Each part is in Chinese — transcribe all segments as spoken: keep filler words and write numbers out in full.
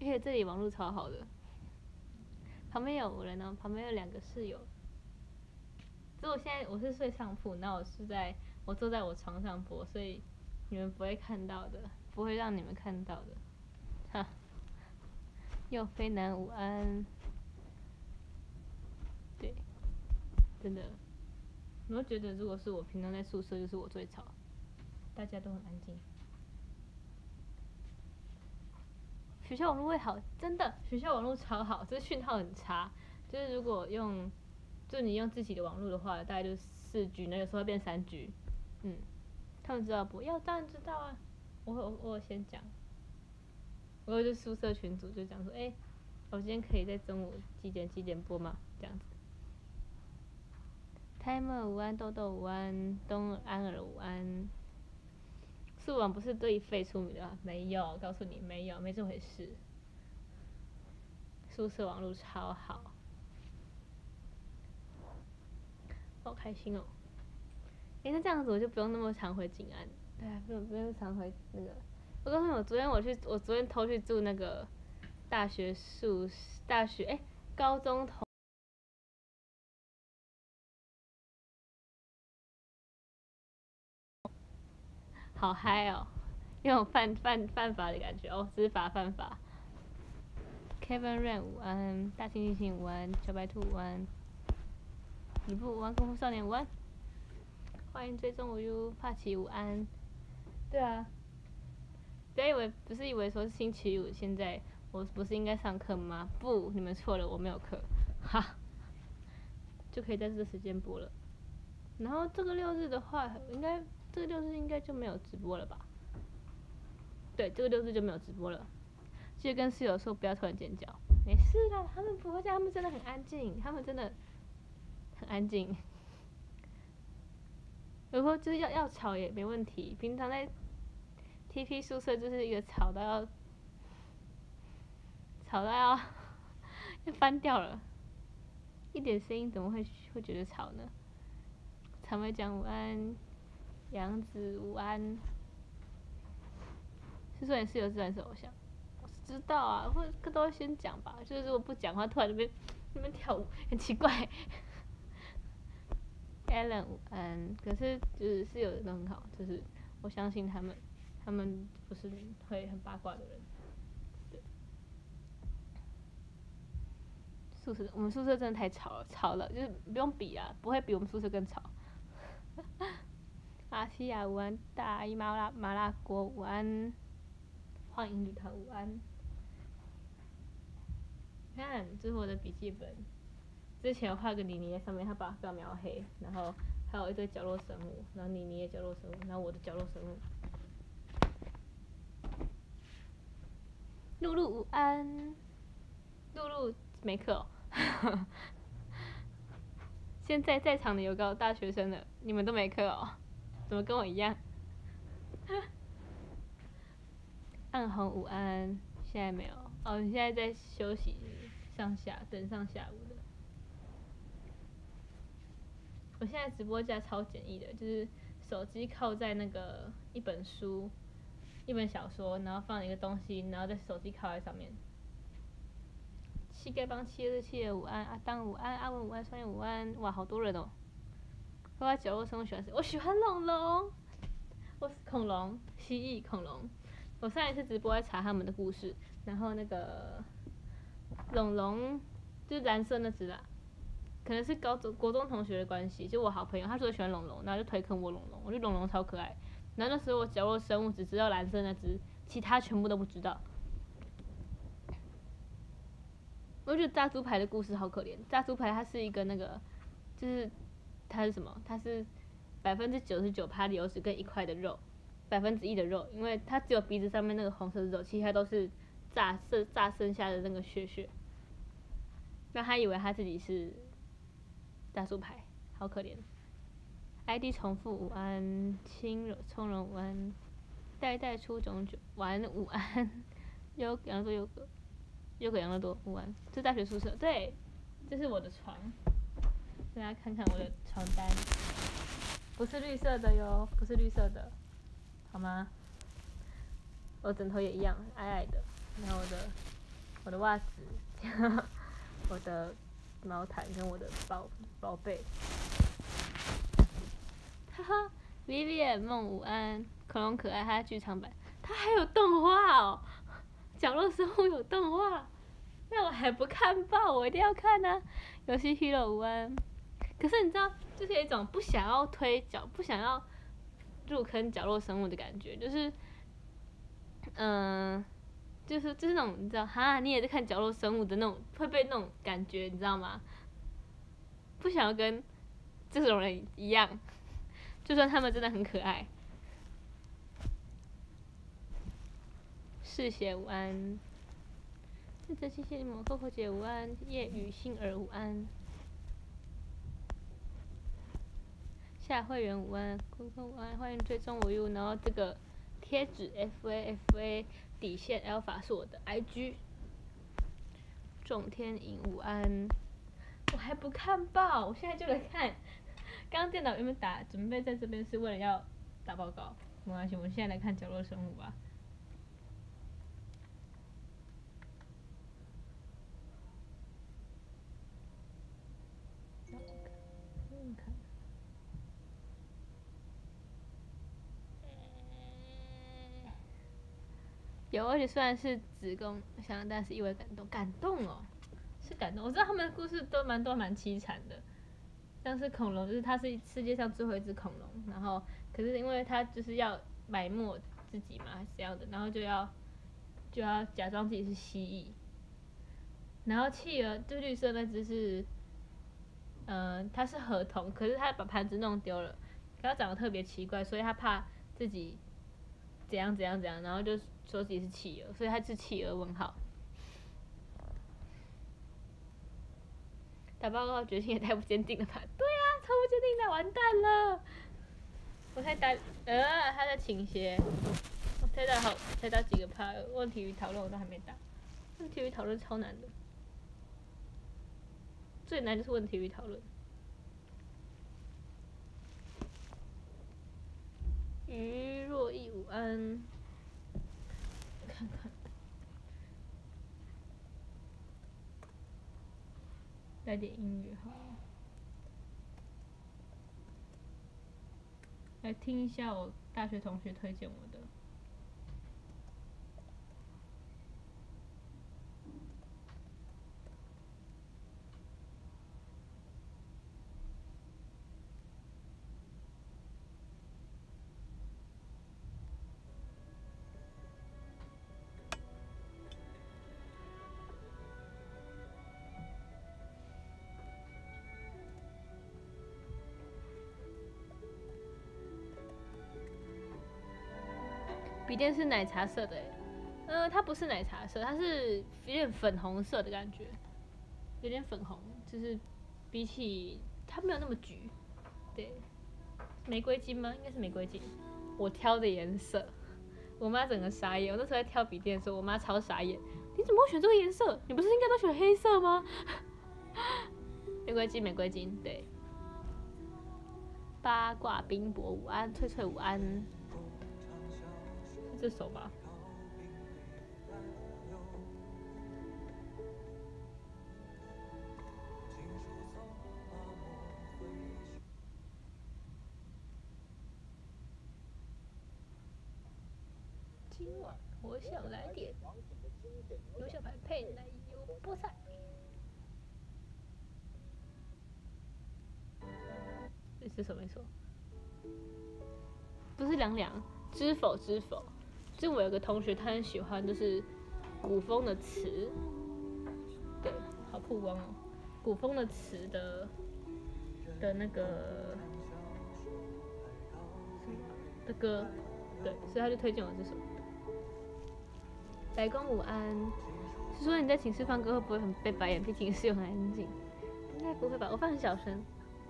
而且这里网络超好的，旁边有人呢，旁边有两个室友。所以我现在我是睡上铺，那我是在我坐在我床上播，所以你们不会看到的，不会让你们看到的。哈，又飞南午安，对，真的，我会觉得如果是我平常在宿舍，就是我最吵，大家都很安静。学校网络会好，真的，学校网络超好，就是讯号很差。就是如果用，就你用自己的网络的话，大概就是四 G， 那有时候会变三 G。嗯，他们知道不？要当然知道啊，我我我有先讲，我有就宿舍群组就讲说，哎、欸，我今天可以在中午几点几点播吗？这样子。Timer 午安，豆豆午安，东安尔午安。宿网不是对废出名的吗？没有，告诉你没有，没这回事。宿舍网络超好，好开心哦！哎、欸，那这样子我就不用那么常回景安，对啊，不用不用常回那个。我告诉你，我昨天我去，我昨天偷去住那个大学宿大学哎、欸、高中同。好嗨哦！有种犯犯犯法的感觉哦，知法犯法。Kevin Rain 午安，大猩猩猩午安，小白兔午安，吕布午安，功夫少年午安，欢迎追踪我哟，帕奇午安。对啊，不要以为不是以为说是星期五，现在我不是应该上课吗？不，你们错了，我没有课，哈，就可以在这个时间播了。然后这个六日的话，应该这个六日应该就没有直播了吧？对，这个六日就没有直播了。记得跟室友说不要突然尖叫，没事的，他们不会这样，他们真的很安静，他们真的很安静。有时候就是要要吵也没问题，平常在 T P 宿舍就是一个吵到要吵到要要翻掉了，一点声音怎么会会觉得吵呢？常伟讲午安，杨子午安，是说你室友自然是偶像。知道啊，会都会先讲吧，就是如果不讲话，突然那边那边跳舞，很奇怪。Alan 午安，可是就是室友都很好，就是我相信他们，他们不是会很八卦的人。对，宿舍我们宿舍真的太吵了，吵了就是不用比啊，不会比我们宿舍更吵。阿西亚午安，大姨麻辣麻辣锅午安，欢迎旅团午安。看，这是我的笔记本。之前画个妮妮在上面，他把它描黑，然后还有一堆角落生物，然后妮妮的角落生物，然后我的角落生物。露露午安，露露没课哦。现在在场的有个大学生的，你们都没课哦？怎么跟我一样？暗红午安，现在没有哦，你现在在休息，上下等上下午的。我现在直播架超简易的，就是手机靠在那个一本书、一本小说，然后放一个东西，然后在手机靠在上面。膝盖帮七二七的午安，阿当午安，阿文午安，双燕午安，哇，好多人哦！我在角落生物喜欢谁？我喜欢龙龙，我是恐龙、蜥蜴、恐龙。我上一次直播在查他们的故事，然后那个龙龙就是蓝色那只啦。可能是高中国中同学的关系，就我好朋友，他说喜欢龙龙，然后就推坑我龙龙，我觉得龙龙超可爱。然后那时候我角落生物只知道蓝色那只，其他全部都不知道。我觉得炸猪排的故事好可怜，炸猪排它是一个那个，就是它是什么？它是百分之九十九趴的油脂跟一块的肉，百分之一的肉，因为它只有鼻子上面那个红色的肉，其他都是炸剩炸剩下的那个血血。那他以为他自己是大猪排，好可怜。I D 重复午安，轻柔从容午安，代代出种种午安午安，优养乐多优格，优格养乐多午安，这大学宿舍对，这是我的床，大家看看我的床单，不是绿色的哟，不是绿色的，好吗？我枕头也一样，矮矮的，然后我的我的袜子，我的毛毯跟我的宝宝贝。哈哈 ，Vivian 梦午安，恐龙可爱，它剧场版，它还有动画哦，角落生物有动画，那我还不看爆，我一定要看啊！游戏 Hero 午安，可是你知道，就是有一种不想要推角，不想要入坑角落生物的感觉，就是，嗯、呃，就是就是那种你知道，哈，你也在看角落生物的那种，会被那种感觉，你知道吗？不想要跟这种人一样。就算他们真的很可爱。嗜血午安，认真谢谢你们，扣扣姐午安，夜雨杏儿午安，夏会员午安，坤坤午安，欢迎追踪我哟。然后这个贴纸 F A F A 底线 Alpha 是我的 I G。仲天颖午安，我还不看报，我现在就来看。刚刚电脑原本打准备在这边是为了要打报告，没关系，我们现在来看角落生物吧。嗯，看。有，而且虽然是子宫想，但是意外感动，感动哦，是感动。我知道他们的故事都蛮多蛮凄惨的，像是恐龙，就是它是世界上最后一只恐龙，然后可是因为它就是要埋没自己嘛，还是这样的，然后就要就要假装自己是蜥蜴，然后企鹅就绿色那只是，嗯、呃，它是河童，可是它把盘子弄丢了，可它长得特别奇怪，所以它怕自己怎样怎样怎样，然后就说自己是企鹅，所以它是企鹅问号。打报告决心也太不坚定了吧？对啊，超不坚定的，完蛋了！我才打，呃，他在倾斜，我才打好，才打几个趴，问题与讨论我都还没打，问题与讨论超难的，最难就是问题与讨论。于若意午安，看看，来点音乐好了，来听一下我大学同学推荐我的。笔电是奶茶色的诶，呃，它不是奶茶色，它是有点粉红色的感觉，有点粉红，就是比起它没有那么橘，对，玫瑰金吗？应该是玫瑰金。我挑的颜色，我妈整个傻眼。我那时候在挑笔电的时候，我妈超傻眼，你怎么会选这个颜色？你不是应该都选黑色吗？玫瑰金，玫瑰金，对。八卦冰博午安，翠翠午安。这首吧。今晚我想来点牛小排配奶油菠菜。这是什么没错？不是凉凉，知否知否？就我有个同学，他很喜欢就是古风的词，对，好曝光哦。古风的词的的那个的歌，对，所以他就推荐我这首。白宫午安，是说你在寝室放歌会不会很被白眼？毕竟室友很安静，应该不会吧？我放很小声。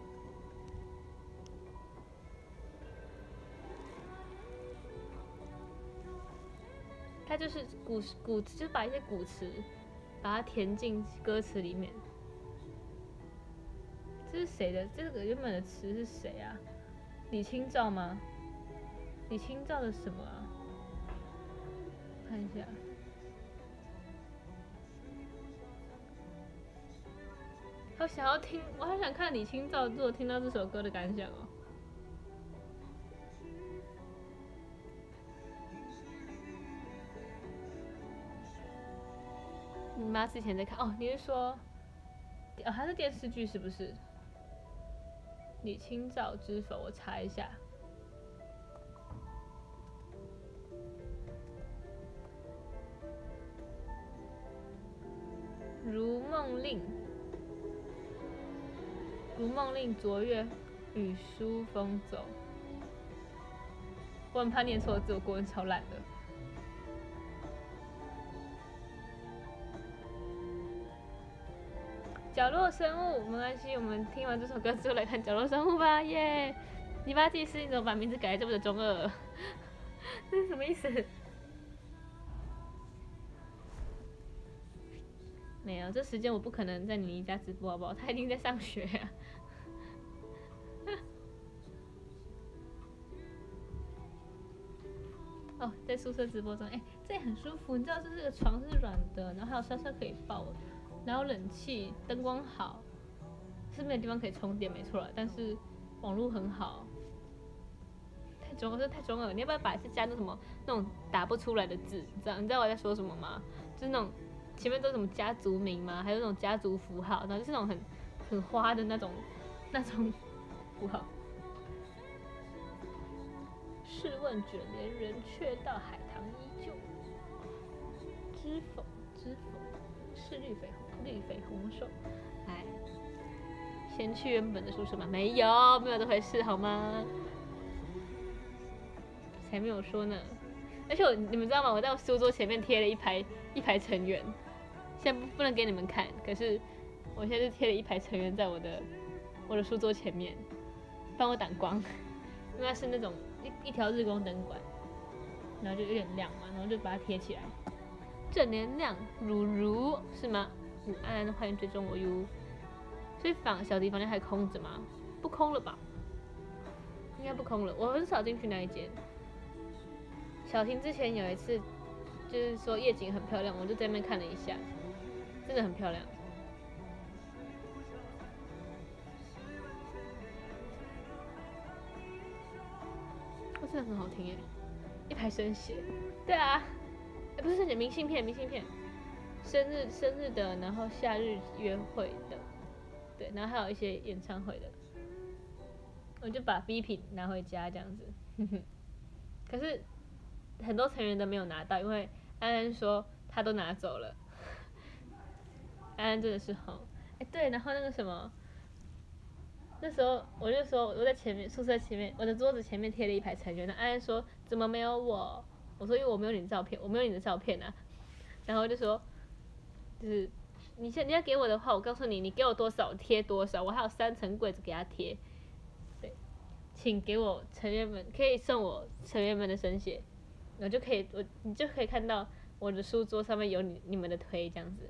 他就是古古，就是把一些古词，把它填进歌词里面。这是谁的？这个原本的词是谁啊？李清照吗？李清照的什么啊？看一下。 好想要听，我好想看李清照做听到这首歌的感想哦。你妈之前在看哦？你是说，哦，它是电视剧是不是？李清照知否？我查一下。如梦令，如梦令，昨月与书风走。我很怕念错字，我国文超烂的。角落生物，没关系，我们听完这首歌之后来看角落生物吧，耶！泥巴祭司，你怎么把名字改这么的中二？这是什么意思？没有，这时间我不可能在你家直播，好不好？他一定在上学啊。哦，在宿舍直播中，哎、欸，这也很舒服。你知道，这这个床是软的，然后还有沙沙可以抱，然后冷气、灯光好，是没有地方可以充电，没错啦。但是网络很好，太中二，这太中二了。你要不要把这加那什么那种打不出来的字？你知道你知道我在说什么吗？就是那种前面都是什么家族名吗？还有那种家族符号，然后就是那种很很花的那种那种符号。试问卷帘人，却道海棠依旧。知否知否，是绿肥红绿肥红瘦。哎，先去原本的宿舍吗？没有，没有这回事，好吗？才没有说呢。而且我你们知道吗？我在我书桌前面贴了一排一排成员，现在不不能给你们看，可是我现在就贴了一排成员在我的我的书桌前面，帮我挡光，因为它是那种一一条日光灯管，然后就有点亮嘛，然后就把它贴起来。正能量，如如是吗？午安，欢迎追踪我哟。所以房小迪房间还空着吗？不空了吧？应该不空了。我很少进去那一间。小婷之前有一次，就是说夜景很漂亮，我就在那边看了一下，真的很漂亮。哦，真的很好听耶，一排生写。对啊，哎、欸，不是生写，明信片，明信片，生日生日的，然后夏日约会的，对，然后还有一些演唱会的。我就把 B 品拿回家这样子，呵呵。可是很多成员都没有拿到，因为安安说他都拿走了。安安真的是好，哎、欸、对，然后那个什么，那时候我就说我在前面宿舍前面，我的桌子前面贴了一排成员，那安安说怎么没有我？我说因为我没有你的照片，我没有你的照片啊。然后就说，就是你现你要给我的话，我告诉你，你给我多少贴多少，我还有三层柜子给他贴。对，请给我成员们可以送我成员们的生写，我就可以我你就可以看到我的书桌上面有你你们的推这样子。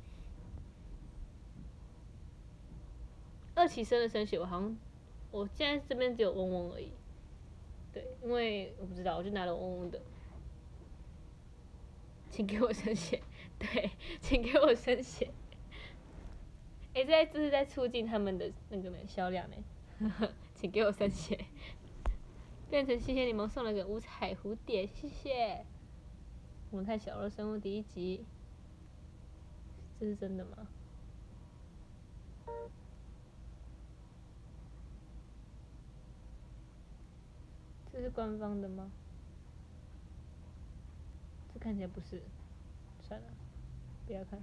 二期生的生写我好像我现在这边只有嗡嗡而已，对，因为我不知道，我就拿了嗡嗡的。请给我生写，对，请给我生写。哎、欸，这这是在促进他们的那个销量呢，请给我生写。变成谢谢你们送了个五彩蝴蝶，谢谢。我们看小肉生物第一集，这是真的吗？这是官方的吗？这看起来不是，算了，不要看。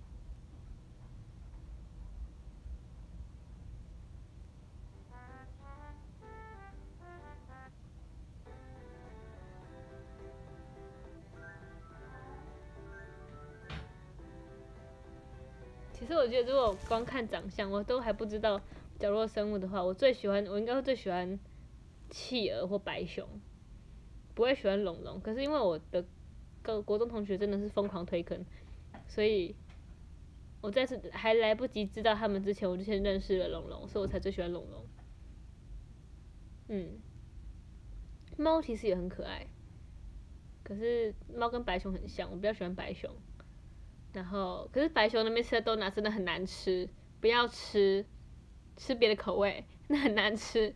其实我觉得，如果光看长相，我都还不知道角落生物的话，我最喜欢，我应该会最喜欢企鹅或白熊，不会喜欢龙龙。可是因为我的国国中同学真的是疯狂推坑，所以我在是还来不及知道他们之前，我就先认识了龙龙，所以我才最喜欢龙龙。嗯，猫其实也很可爱，可是猫跟白熊很像，我比较喜欢白熊。然后，可是白熊那边吃的豆奶真的很难吃， 不要吃，吃别的口味，那很难吃。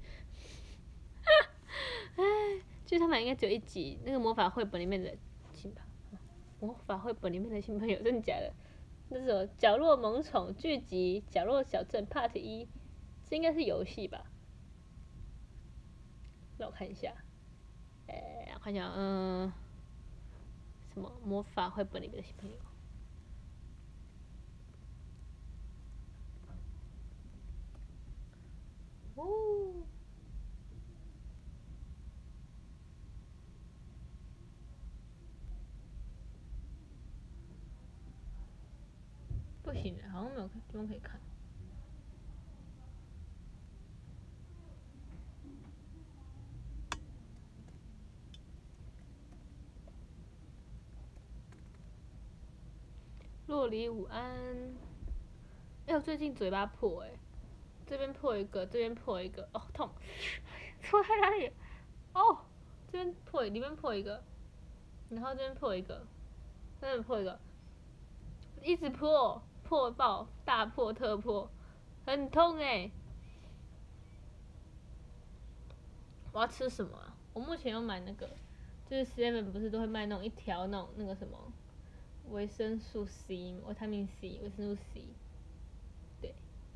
哎，剧场版应该只有一集，那个魔法绘本里面的新朋魔法绘本里面的新朋友，真的假的？那是什么？角落萌宠剧集《角落小镇》Part 一，这应该是游戏吧？让我看一下，哎，我看一下，嗯，什么魔法绘本里面的新朋友？哦，不行了，好像没有地方可以看。洛里午安。哎、欸，我最近嘴巴破哎、欸，这边破一个，这边破一个，哦痛，戳在哪里？哦，这边破，里面破一个，然后这边破一个，这边破一个，一直破，破爆，大破特破，很痛哎、欸。我要吃什么啊？我目前有买那个，就是 Seven 不是都会卖那种一条那种那个什么维生素 C， 维他命 C， 维生素 C。对。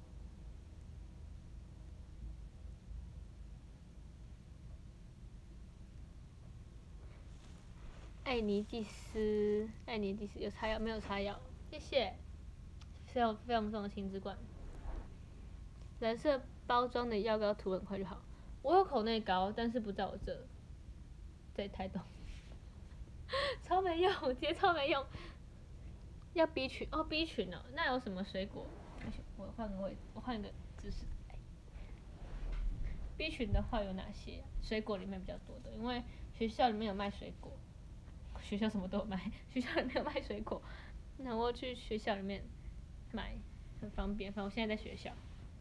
艾尼蒂斯，艾尼蒂斯有擦药没有擦药？谢谢，非常非常重的亲子馆。蓝色包装的药膏涂很快就好。我有口内膏，但是不在我这，在台东，超没用，直接超没用。要 B 群哦 ，B 群哦，那有什么水果？我换个位，我换个姿势。B 群的话有哪些？水果里面比较多的，因为学校里面有卖水果，学校什么都有卖，学校里面有卖水果，那我去学校里面买很方便。反正我现在在学校，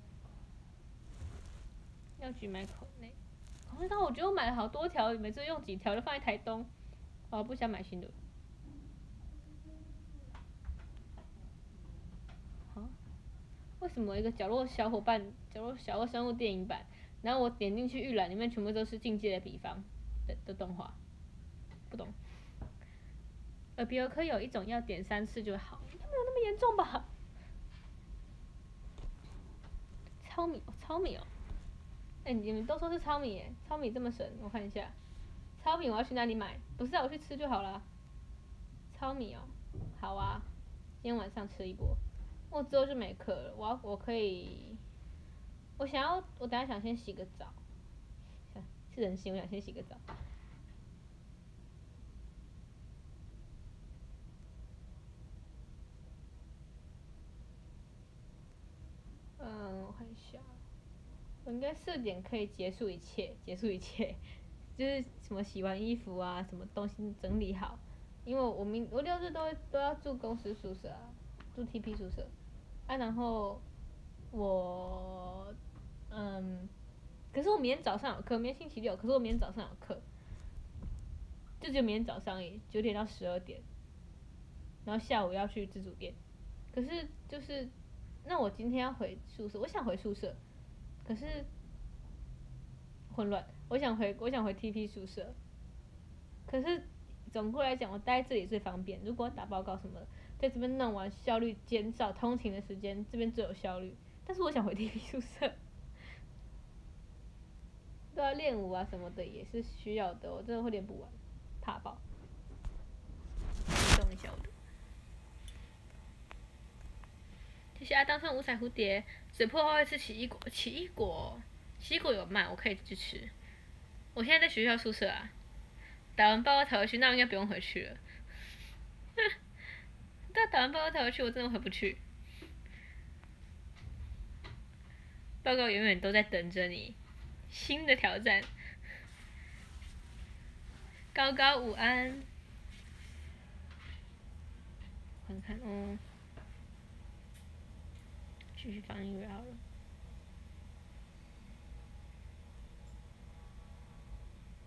要去买口内。口内膏我觉得我买了好多条，每次用几条就放在台东，我不想买新的。啊？为什么一个角落小伙伴、角落小恶生物电影版，然后我点进去预览，里面全部都是境界的比方的的动画？不懂。耳鼻喉科有一种要点三次就好，应该没有那么严重吧？糙米，哦，糙米哦，哎、欸，你们都说是糙米耶，糙米这么神，我看一下，糙米我要去哪里买？不是啊，我去吃就好了。糙米哦，好啊，今天晚上吃一波，我之后就没课了，我要我可以，我想要，我等下想先洗个澡，是人性，我想先洗个澡。嗯，我看一下，我应该四点可以结束一切，结束一切，就是什么洗完衣服啊，什么东西整理好，因为我明我六日都都要住公司宿舍啊，住 T P 宿舍，啊，然后我嗯，可是我明天早上有课，明天星期六，可是我明天早上有课，就只有明天早上而已，九点到十二点，然后下午要去自主店，可是就是，那我今天要回宿舍，我想回宿舍，可是混乱，我想回我想回 T P 宿舍，可是总过来讲，我待在这里最方便。如果打报告什么的，在这边弄完效率减少，通勤的时间这边最有效率。但是我想回 T P 宿舍，都要练舞啊什么的也是需要的，我真的会练不完，怕爆。移动一下我的。谢谢阿当送五彩蝴蝶，嘴破会吃奇异果，奇异果，奇异果有卖，我可以去吃。我现在在学校宿舍啊，打完报告才回去，那我应该不用回去了。但打完报告才回去，我真的回不去。报告永远都在等着你，新的挑战。高高午安，看看哦，继续放音乐好了。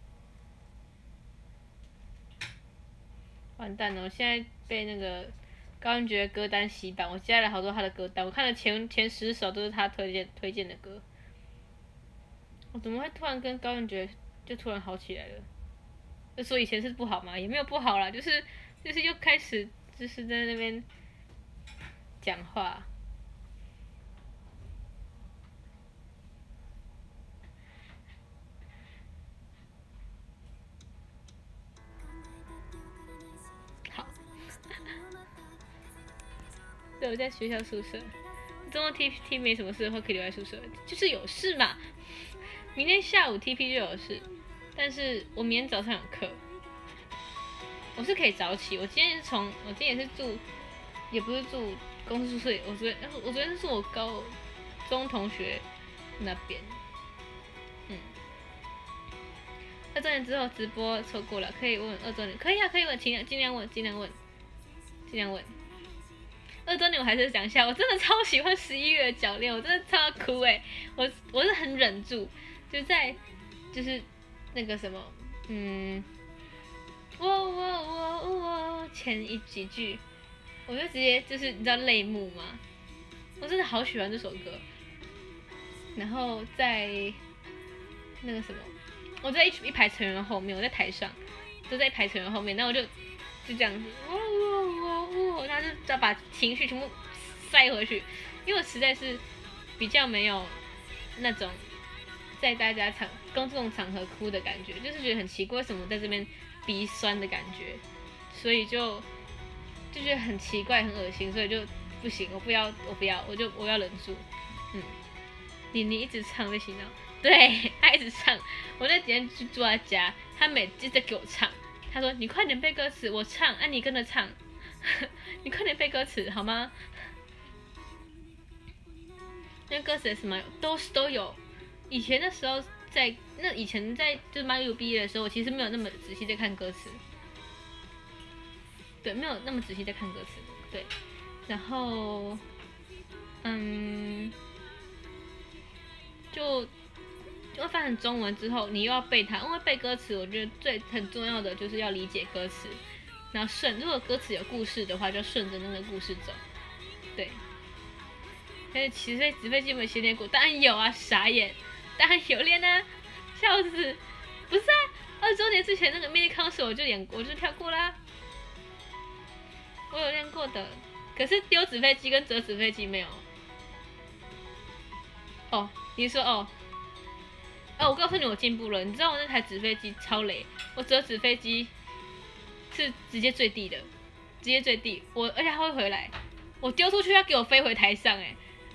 完蛋了！我现在被那个高文觉的歌单洗版，我加了好多他的歌单，我看了前前十首都是他推荐推荐的歌。我怎么会突然跟高文觉就突然好起来了？就说以前是不好吗？也没有不好啦，就是就是又开始就是在那边讲话。好，对，我在学校宿舍。周末 T T 没什么事的话，可以留在宿舍。就是有事嘛，明天下午 T P 就有事，但是我明天早上有课。我是可以早起，我今天是从我今天也是住，也不是住公司宿舍，我昨天我昨天是住我高中同学那边。嗯，二周年之后直播错过了，可以问二周年，可以啊，可以问，尽量尽量问，尽量问，尽量问。二周年我还是讲一下，我真的超喜欢十一月的脚链，我真的超要哭哎、欸！我我是很忍住，就在就是那个什么，嗯，我我我我前一几句，我就直接就是你知道泪目吗？我真的好喜欢这首歌。然后在那个什么，我在一一排成员后面，我在台上，都在一排成员后面，然后我就就这样子，哇哇哇哇，他就要把情绪全部塞回去，因为我实在是比较没有那种在大家场公众场合哭的感觉，就是觉得很奇怪，为什么在这边鼻酸的感觉，所以就就觉得很奇怪、很恶心，所以就不行，我不要，我不要，我就我要忍住，嗯。妮妮一直唱在洗脑，对，他一直唱。我那几天去住他家，他每次在给我唱，他说：“你快点背歌词，我唱，啊你跟着唱，你快点背歌词好吗？”因为歌词什么都都有。以前的时候在那以前在就是马友毕业的时候，我其实没有那么仔细在看歌词，对，没有那么仔细在看歌词，对。然后，嗯。就就翻成中文之后，你又要背它，因为背歌词，我觉得最很重要的就是要理解歌词，然后顺，如果歌词有故事的话，就顺着那个故事走，对。但是其实在纸飞机有没有先练过？当然有啊，傻眼，当然有练啊，笑死！不是啊，二周年之前那个 mini concert 我就演过，我就跳过啦，我有练过的。可是丢纸飞机跟折纸飞机没有。哦。你说哦，哦，我告诉你我进步了。你知道我那台纸飞机超雷，我折纸飞机是直接坠地的，直接坠地。我而且它会回来，我丢出去要给我飞回台上哎。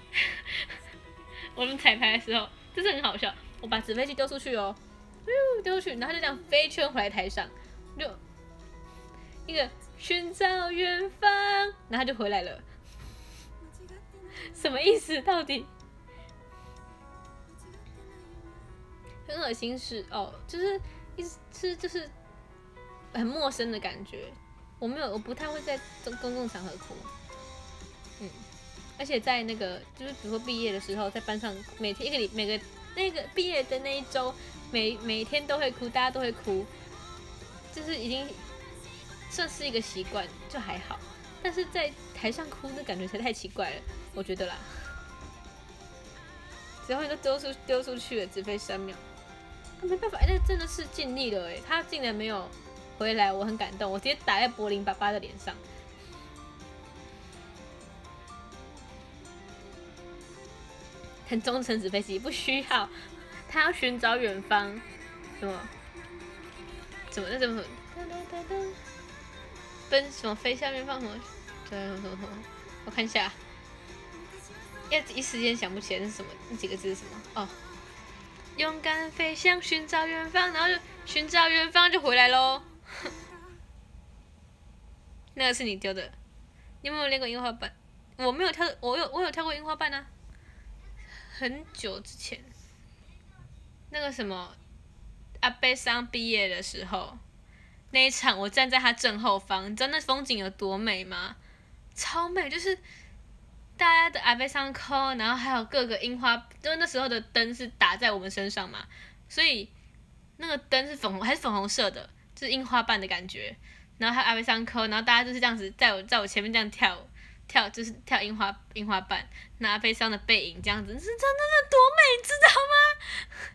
我们彩排的时候，这是很好笑。我把纸飞机丢出去哦，丢出去，然后它就这样飞圈回来台上，就一个寻找远方，然后它就回来了。什么意思？到底？很恶心是哦，就是一是就是很陌生的感觉。我没有，我不太会在公共场合哭。嗯，而且在那个就是比如说毕业的时候，在班上每天一个礼每个那个毕业的那一周，每每天都会哭，大家都会哭，就是已经算是一个习惯，就还好。但是在台上哭的感觉才太奇怪了，我觉得啦。然后你都丢出丢出去了，只飞三秒。没办法，那真的是尽力了哎，他竟然没有回来，我很感动，我直接打在柏林爸爸的脸上。很忠诚纸飞机，不需要，他要寻找远方，什么？怎么那怎么？奔什么飞向远方什么？什么什么什么？我看一下，要一时间想不起来是什么，那几个字是什么？哦。勇敢飞翔，寻找远方，然后就寻找远方就回来咯。那个是你丢的，你有没有练过樱花板？我没有跳，我有我有跳过樱花板啊，很久之前。那个什么，阿贝桑毕业的时候，那一场我站在他正后方，你知道那风景有多美吗？超美，就是。大家的阿贝桑扣，然后还有各个樱花，就是那时候的灯是打在我们身上嘛，所以那个灯是粉红还是粉红色的，就是樱花瓣的感觉。 然后还有阿贝上课，然后大家就是这样子在我在我前面这样跳跳，就是跳樱花樱花瓣，那阿贝上的背影这样子，是真的是多美，知道吗？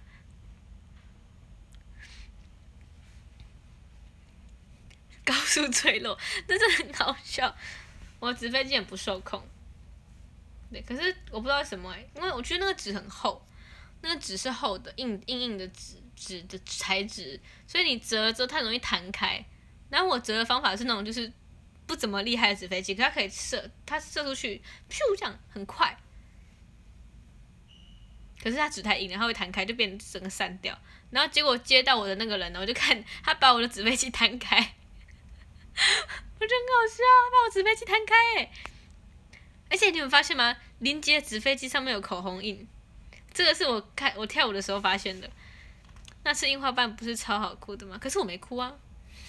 高速坠落，真的很好笑。我纸飞机很不受控，对，可是我不知道为什么哎、欸，因为我觉得那个纸很厚，那个纸是厚的，硬硬硬的纸纸的材质，所以你折了之后它容易弹开。然后我折的方法是那种就是不怎么厉害的纸飞机，可它可以射，它射出去，咻这样很快。可是它纸太硬了，它会弹开，就变成整个散掉。然后结果接到我的那个人呢，我就看他把我的纸飞机弹开，我觉得很好笑，把我纸飞机弹开哎！而且你们发现吗？林杰纸飞机上面有口红印，这个是我看我跳舞的时候发现的。那次樱花瓣不是超好哭的吗？可是我没哭啊。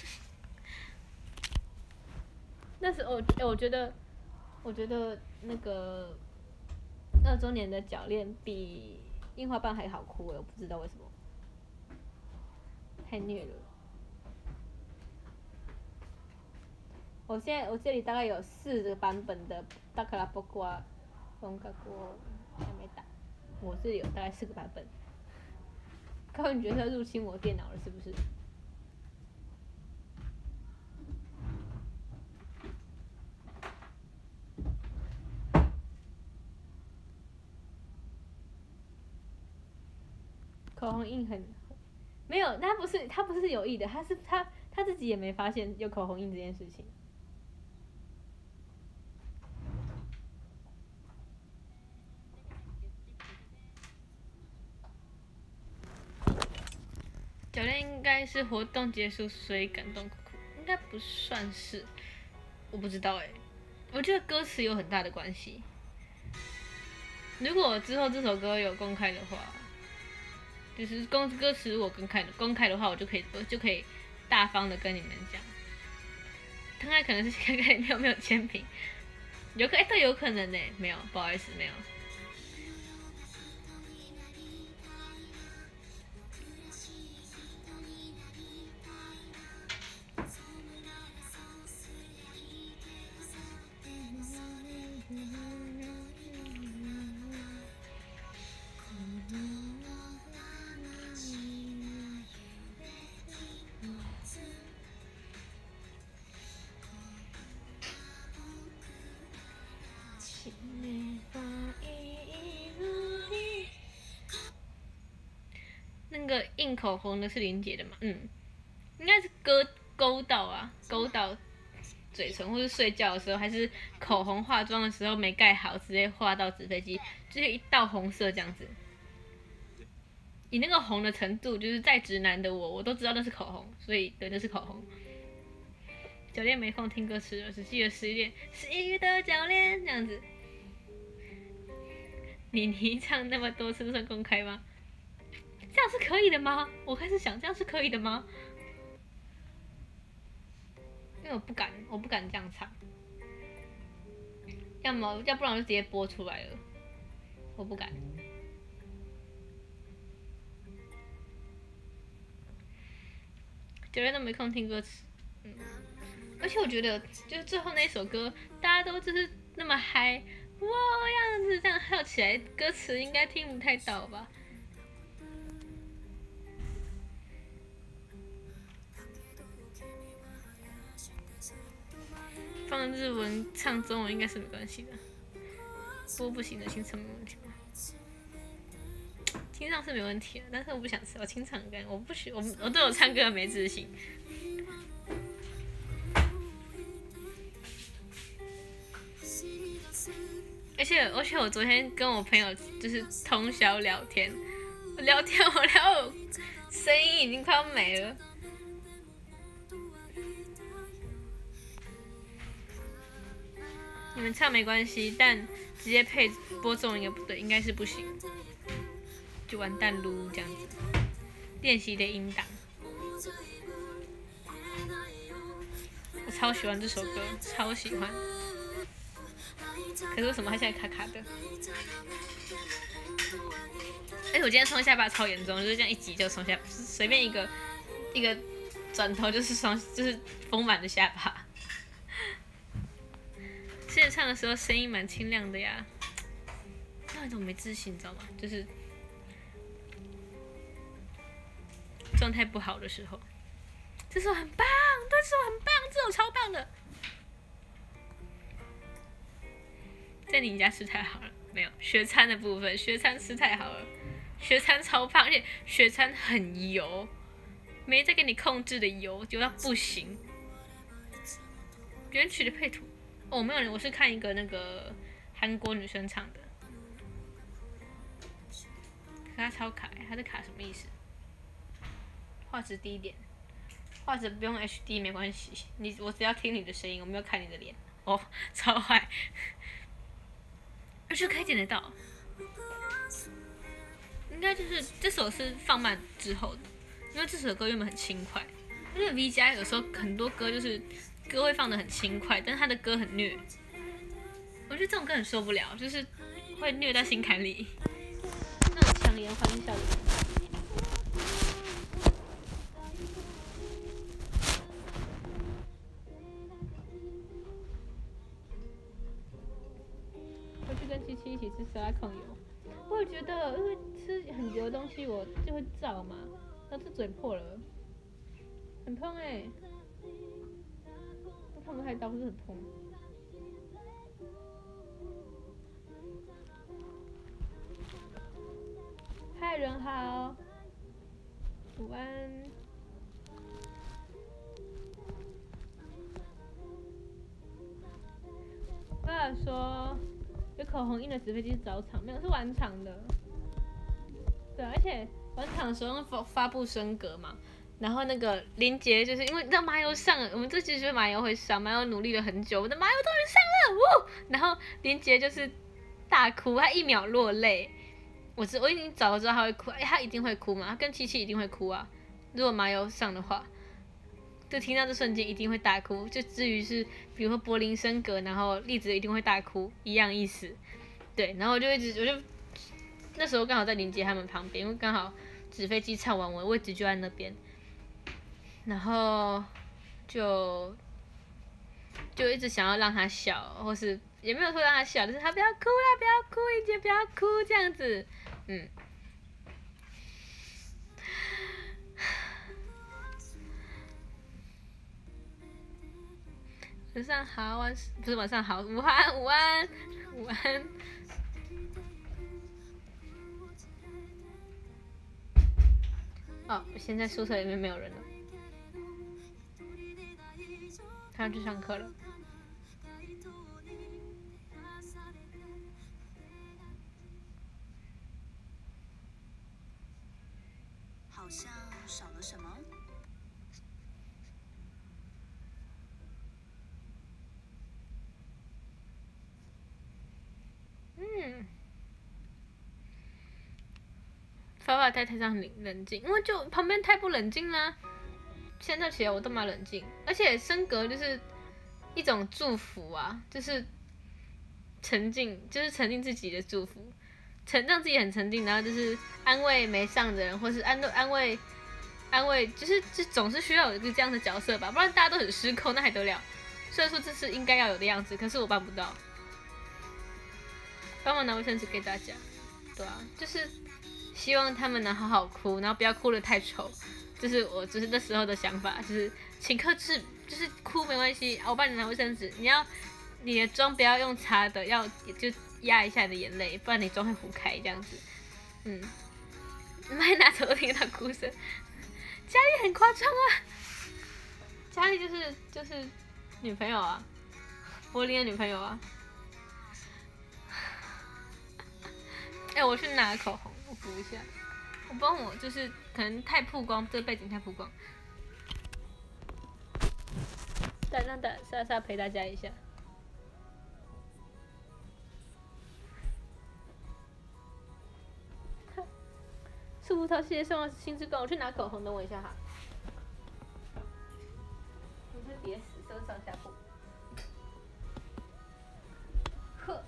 那时候我我觉得，我觉得那个二周年的脚链比樱花瓣还好哭哎，我不知道为什么，太虐了。我现在我这里大概有四个版本的大卡拉波瓜风格锅还没打，我这里有大概四个版本。高云角色入侵我电脑了是不是？口红印很没有，他不是他不是有意的，他是他他自己也没发现有口红印这件事情。教练应该是活动结束所以感动哭哭，应该不算是，我不知道哎、欸，我觉得歌词有很大的关系。如果之后这首歌有公开的话，就是公歌词如果公开公开的话，我就可以我就可以大方的跟你们讲。刚才可能是看看里面有没有签名，有可哎、欸、对，有可能呢、欸，没有，不好意思，没有。那个印口红的是林姐的嘛？嗯，应该是勾勾到啊，勾到嘴唇，或是睡觉的时候，还是口红化妆的时候没盖好，直接画到纸飞机，就是一道红色这样子。以那个红的程度，就是再直男的我，我都知道那是口红，所以对，那是口红。教练没空听歌词了，只记得十一点，十一月的教练这样子。你你唱那么多次，算公开吗？这样是可以的吗？我开始想，这样是可以的吗？因为我不敢，我不敢这样唱。要么，要不然我就直接播出来了。我不敢。教练都没空听歌词，嗯。而且我觉得，就是最后那首歌，大家都就是那么嗨，哇样子这样跳起来，歌词应该听不太到吧？放日文唱中文应该是没关系的，播不行的清唱没问题吗？清唱是没问题的，但是我不想吃，我清唱干，我不许我我对我唱歌没自信。而且而且我昨天跟我朋友就是通宵聊天，我聊天我聊我声音已经快要没了。你们唱没关系，但直接配播中应该不对，应该是不行，就完蛋噜这样子。练习的音档，我超喜欢这首歌，超喜欢。可是为什么它现在卡卡的？哎、欸，我今天冲下巴超严重，就是这样一挤就冲下，随便一个一个转头就是双，就是丰满的下巴。之前唱的时候声音蛮清亮的呀，那一种没自信，你知道吗？就是状态不好的时候。这首很棒，对，这首很棒，这首超棒的。在你家吃太好了，没有学餐的部分，学餐吃太好了，学餐超胖，而且学餐很油，没在给你控制的油，油到不行。别人取的配图，哦，没有，我是看一个那个韩国女生唱的，可她超卡，她的卡什么意思？画质低一点，画质不用 H D 没关系，你我只要听你的声音，我没有看你的脸。哦，超坏。而且可以点得到，应该就是这首是放慢之后的，因为这首歌原本很轻快，而且 V 加有时候很多歌就是歌会放得很轻快，但是他的歌很虐，我觉得这种歌很受不了，就是会虐到心坎里，那种强颜欢笑的感觉。我去跟七七一起吃沙拉控油，我也觉得，因为吃很油的东西我就会燥嘛，然后这嘴破了，很痛哎、欸，不痛的太刀是很痛。嗨，人好，午安。威尔说。有口红印的纸飞机是早场，没有是晚场的。对，而且晚场的时候发发布升格嘛，然后那个林杰就是因为那麻油上了，我们这期觉得麻油会上，麻油努力了很久，我的麻油终于上了，呜！然后林杰就是大哭，他一秒落泪。我知我已经早就知道他会哭，哎，他一定会哭嘛，他跟七七一定会哭啊。如果麻油上的话。就听到这瞬间一定会大哭，就至于是比如说柏林升格，然后栗子一定会大哭，一样意思。对，然后我就一直我就那时候刚好在林杰他们旁边，因为刚好纸飞机唱完，我位置就在那边，然后就就一直想要让他笑，或是也没有说让他笑，就是他不要哭啦，不要哭，林杰不要哭这样子，嗯。晚上好，晚不是晚上好，午安午安午安。哦，现在宿舍里面没有人了，他要去上课了。 好像少了什么。 嗯，发发在台上很冷静，因为就旁边太不冷静啦。现在起来我都蛮冷静，而且升格就是一种祝福啊，就是沉浸，就是沉浸自己的祝福，沉让自己很沉浸，然后就是安慰没上的人，或是安安慰安慰，就是就总是需要有一个这样的角色吧，不然大家都很失控，那还得了？虽然说这是应该要有的样子，可是我办不到。帮忙拿卫生纸给大家，对啊，就是希望他们能好好哭，然后不要哭得太丑，这是我就是那时候的想法，就是请克制，就是哭没关系，我帮你拿卫生纸，你要你的妆不要用擦的，要就压一下你的眼泪，不然你妆会糊开这样子，嗯，麦拿走都听到哭声，家里很夸张啊，家里就是就是女朋友啊，柏林的女朋友啊。哎、欸，我去拿口红，我补一下。我帮我就是可能太曝光，这个背景太曝光。再让大莎莎陪大家一下。树葡萄谢谢送的新之光，我去拿口红，等我一下哈。你是别死，都是上下铺。呵。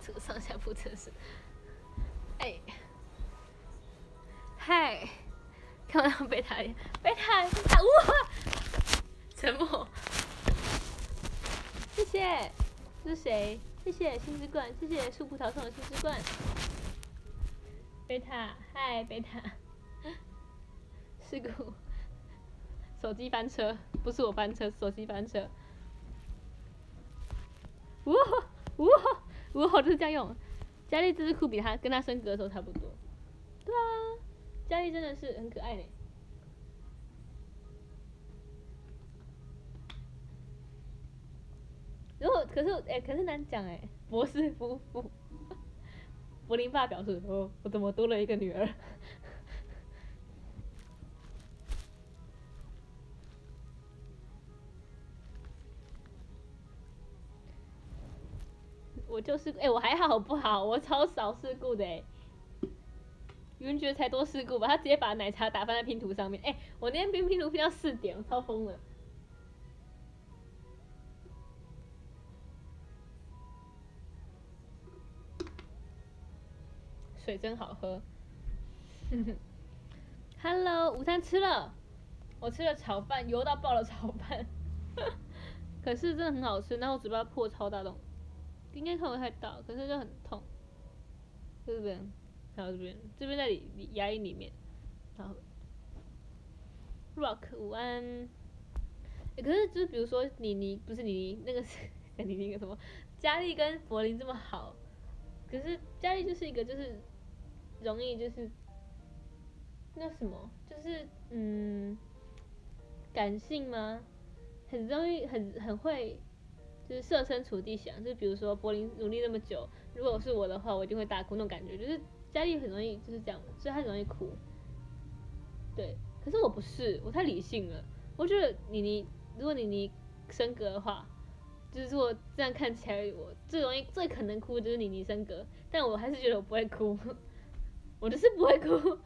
这个上下铺测试。哎，嗨，看不到贝塔脸，贝塔，贝塔，哇！沉默。谢谢，这是谁？谢谢星之冠，谢谢树葡萄送的星之冠。贝塔，嗨，贝塔。事故，手机翻车，不是我翻车，手机翻车。哇哇哇！就是这样用。佳丽这只裤比他跟他升格的时候差不多。对啊，佳丽真的是很可爱呢。如果可是哎、欸，可是难讲哎，博士夫妇。柏林爸表示：“哦，我怎么多了一个女儿？”我就是哎、欸，我还好不好？我超少事故的哎。云爵才多事故吧？他直接把奶茶打翻在拼图上面。哎、欸，我那天拼拼图拼到四点，我超疯了。水真好喝。Hello， 午餐吃了，我吃了炒饭，油到爆了炒饭。可是真的很好吃，然后我嘴巴破超大洞，应该看不太到，可是就很痛。这边，还有这边，这边在里牙龈里面。然后 ，Rock 午安。欸、可是就是比如说你你不是你那个是你那个什么，佳丽跟柏林这么好，可是佳丽就是一个就是容易就是那什么，就是嗯感性吗？很容易很很会就是设身处地想，就比如说柏林努力那么久，如果是我的话，我一定会大哭那种感觉，就是佳丽很容易就是这样，所以她很容易哭。对，可是我不是，我太理性了。我觉得你你如果你你升格的话，就是如果这样看起来，我最容易最可能哭的就是你你升格，但我还是觉得我不会哭，我就是不会哭。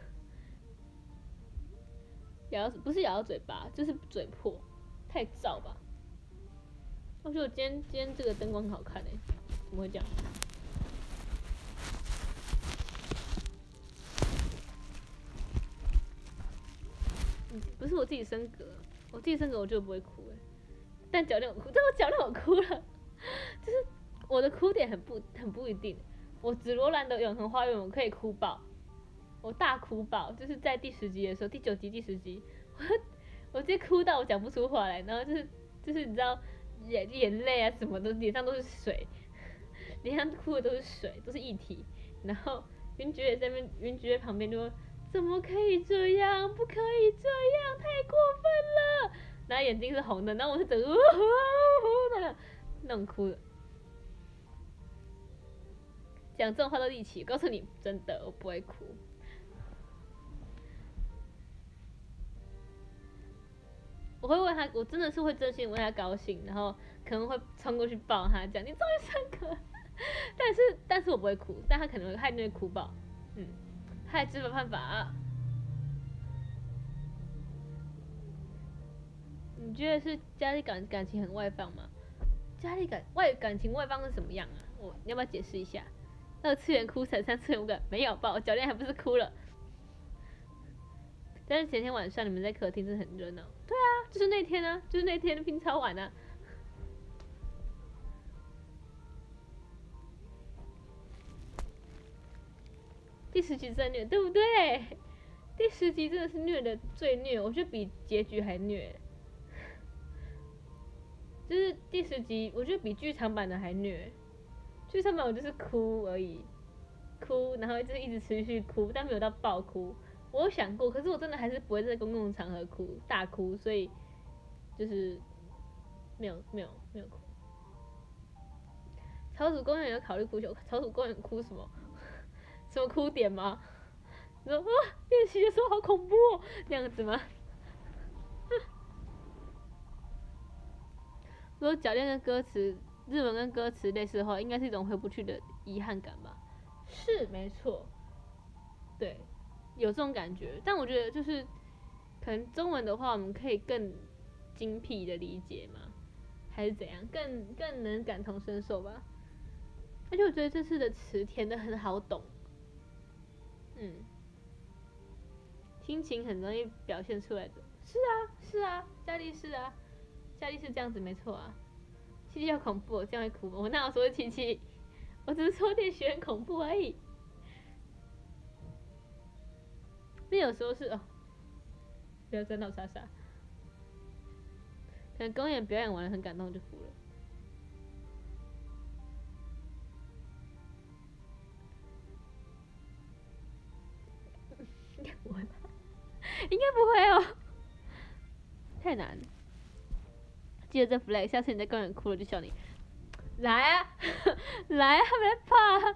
咬到不是咬到嘴巴，就是嘴破，太燥吧。我觉得我今天今天这个灯光很好看诶、欸，怎么会这样？嗯，不是我自己升格，我自己升格我就不会哭诶、欸，但脚练我哭，但我脚练我哭了，就是我的哭点很不很不一定。我紫罗兰的永恒花园我可以哭爆，我大哭爆，就是在第十集的时候，第九集第十集，我我直接哭到我讲不出话来，然后就是就是你知道眼眼泪啊什么的，脸上都是水，脸上哭的都是水，都是液体。然后云爵也在那边，云爵旁边就说怎么可以这样，不可以这样，太过分了。然后眼睛是红的，然后我是整个呜呼呜呼那种哭的。讲这种话都一起，告诉你真的我不会哭。我会为他，我真的是会真心为他高兴，然后可能会冲过去抱他，讲你终于升格。但是但是我不会哭，但他可能会害那哭爆，嗯，他也知道办法。你觉得是家里感感情很外放吗？家里感外感情外放是什么样啊？我你要不要解释一下？二次元哭成三次元无感，没有爆，教练还不是哭了。但是前天晚上你们在客厅真的很热闹。对啊，就是那天啊，就是那天拼超晚啊。第十集真虐，对不对？第十集真的是虐的最虐，我觉得比结局还虐。就是第十集，我觉得比剧场版的还虐。剧场版我就是哭而已，哭，然后就是一直持续哭，但没有到爆哭。我有想过，可是我真的还是不会在公共场合哭大哭，所以就是没有没有没有哭。草土公园有考虑哭球，草土公园哭什么？什么哭点吗？你说啊，练习的时候好恐怖哦，这样子吗？如果脚练跟歌词日文跟歌词类似的话，应该是一种回不去的遗憾感吧？是没错，对，有这种感觉。但我觉得就是可能中文的话，我们可以更精辟的理解吗？还是怎样？更更能感同身受吧？ 而且我觉得这次的词填的很好懂，嗯，心情很容易表现出来的。是啊，是啊，夏丽是啊，夏丽是这样子没错啊。七七好恐怖，这样会哭吗？我哪有说七七，我只是说点学很恐怖而已。那有时候是哦，不要沾到莎莎。可能公演表演完了很感动就哭了。应该不会吧？应该不会哦，太难了。记得这 flag， 下次你在公园哭了就笑你。来啊，来啊，别怕。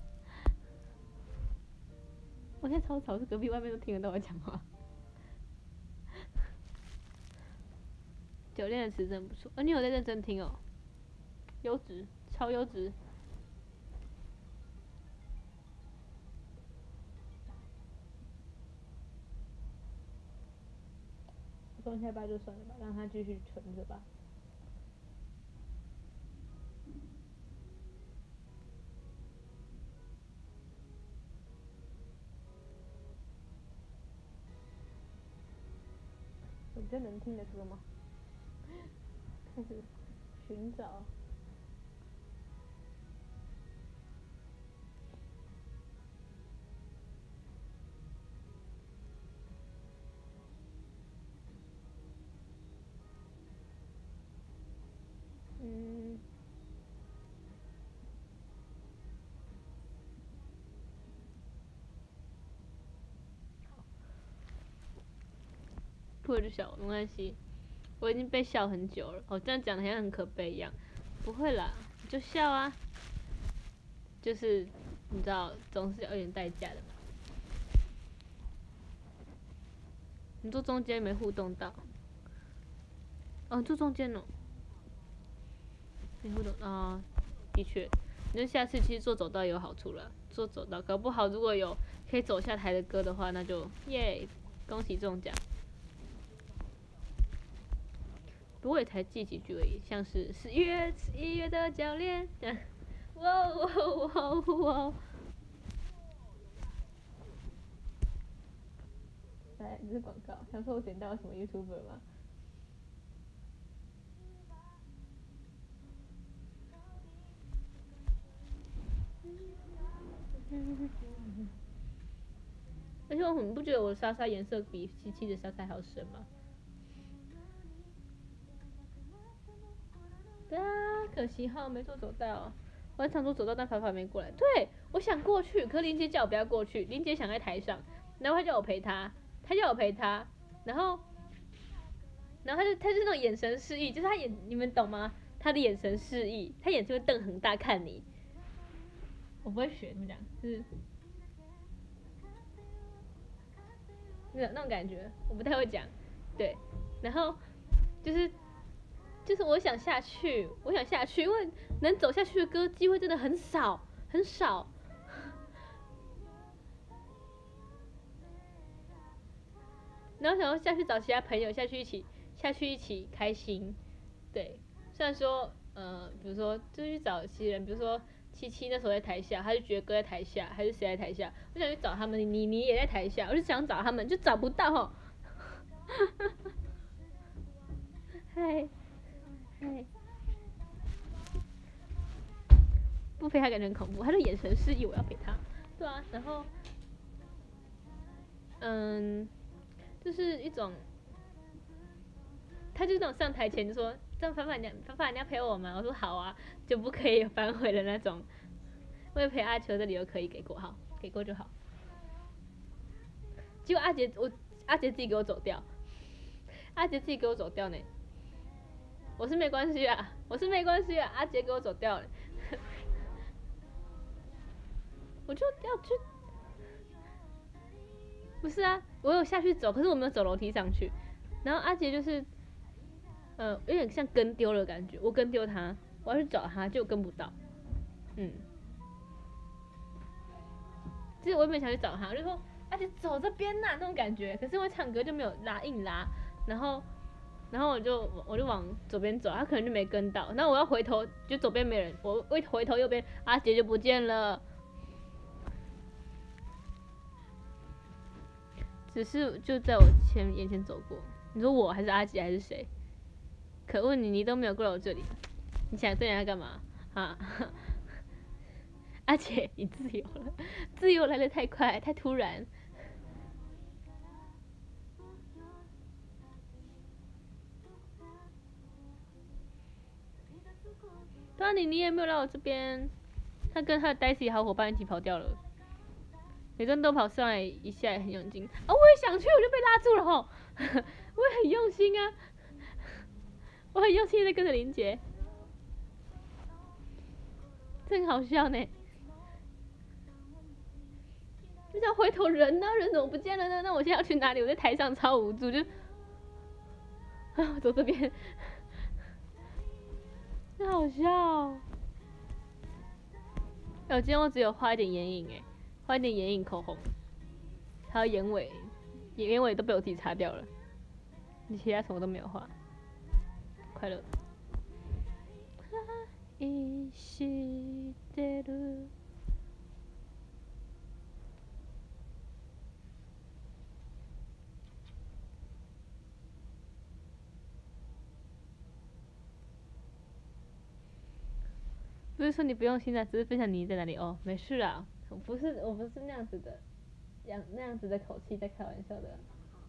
我现在超吵，是隔壁外面都听得到我讲话。酒店的词真不错，哦，你有在认真听哦，优质，超优质。放下吧就算了吧，让他继续存着吧。有比较能听的歌吗？开始寻找。嗯。哭了就笑，没关系。我已经被笑很久了，我这样讲的好像很可悲一样。不会啦，就笑啊。就是你知道，总是有点代价的嘛。你坐中间没互动到。哦，坐中间哦。没互动啊，的确。那下次其实坐走道有好处了，坐走道搞不好如果有可以走下台的歌的话，那就耶，恭喜中奖。不过也才记几句而已，像是十一月十一月的教练，哇哇哇哇！来，这是广告，想说我点到什么 YouTuber 吗？而且我很不觉得我的莎莎颜色比七七的莎莎还要深吗？对啊，可惜哈，没坐走道。我很想坐走道，但法法没过来。对，我想过去，可林杰叫我不要过去，林杰想在台上，然后他叫我陪他，他叫我陪他，然后，然后他就他就那种眼神示意，就是他眼，你们懂吗？他的眼神示意，他眼睛会瞪很大看你。我不会学，怎么讲？就是那那种感觉，我不太会讲。对，然后就是就是我想下去，我想下去，因为能走下去的歌机会真的很少很少。然后想要下去找其他朋友下去一起下去一起开心，对。虽然说呃，比如说就去找其他人，比如说七七那时候在台下，他就觉得哥在台下，还是谁在台下？我想去找他们，你你也在台下，我就想找他们，就找不到吼。嗨嗨，不陪他感觉很恐怖，他的眼神示意我要陪他，对啊，然后嗯，就是一种。他就那种上台前就说：“这样凡凡你凡凡你要陪我吗？”我说：“好啊。”就不可以反悔的那种。为陪阿球的理由可以给过，好，给过就好。结果阿杰我阿杰自己给我走掉，阿杰自己给我走掉呢。我是没关系啊，我是没关系啊，阿杰给我走掉了。我就要去，不是啊，我有下去走，可是我没有走楼梯上去。然后阿杰就是。呃，有点像跟丢了感觉，我跟丢他，我要去找他，就跟不到，嗯，其实我也没想去找他，我就说，而且走这边呐、啊、那种感觉，可是我唱歌就没有拉硬拉，然后然后我就我就往左边走，他可能就没跟到，然后我要回头，就左边没人，我我一回头右边阿杰就不见了，只是就在我前眼前走过。你说我还是阿杰还是谁？可恶你，你都没有过来我这里，你想这人要干嘛啊？阿杰，你自由了，自由来得太快，太突然。对啊，你你也没有来我这边，他跟他的 Daisy 好伙伴一起跑掉了，每个人都跑上来一下也很用劲啊！我也想去，我就被拉住了吼，我也很用心啊，我很用心的跟着林杰，真好笑呢。就想回头人呢、啊，人怎么不见了呢？那我现在要去哪里？我在台上超无助，就啊走这边，真好笑、哦。我今天我只有画一点眼影哎，画一点眼影口红，还有眼尾，眼尾都被我自己擦掉了，其他什么都没有画。快乐。不是说你不用心啊，只是分享你在哪里哦，没事啊，我不是我不是那样子的，样那样子的口气在开玩笑的。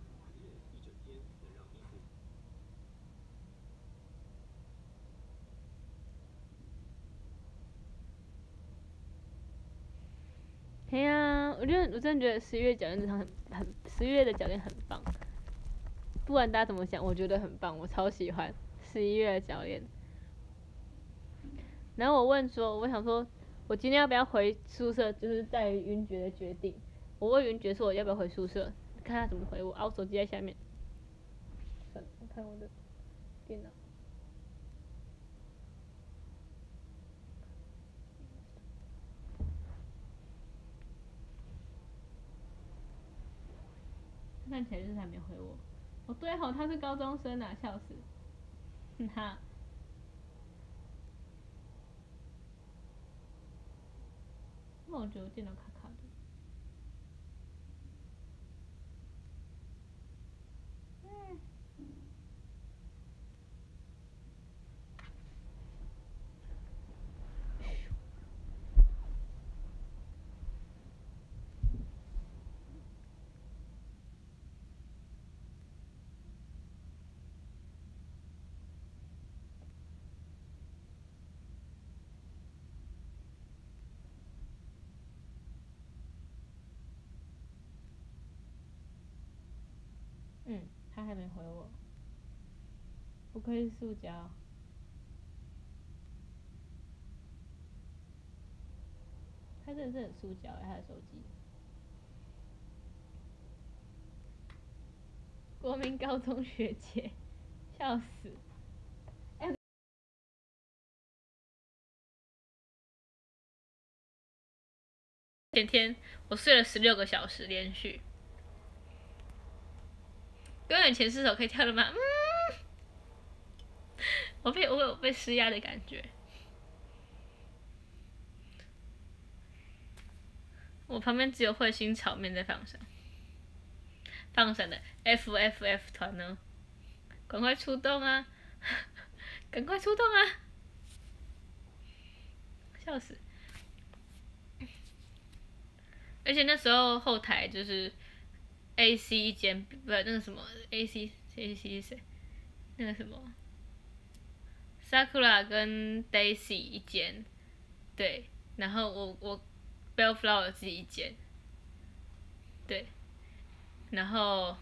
对呀，我觉得我真的觉得十一月脚链这场很很十一月的脚链很棒，不管大家怎么想，我觉得很棒，我超喜欢十一月的脚链。然后我问说，我想说，我今天要不要回宿舍，就是在于云爵的决定。我问云爵说我要不要回宿舍，看他怎么回我。啊，我手机在下面。算了，我看我的电脑。看起来就是还没回我。哦对吼，他是高中生啊，笑死。哼哈。那我觉得我电脑卡卡的。嗯。嗯，他还没回我，不愧是塑胶。他真的是很塑胶哎，他的手机。国民高中学姐，笑死！哎、欸，前天我睡了十六个小时连续。永远前四首可以跳了吗？嗯，我被我有被施压的感觉。我旁边只有彗星炒面在放闪，放闪的 F F F 团呢？赶快出动啊！赶快出动啊！笑死！而且那时候后台就是 A C 一间，不是那个什么 A C A C 是谁？那个什么 Sakura 跟 Daisy 一间，对，然后我我 Bellflower 自己一间，对，然后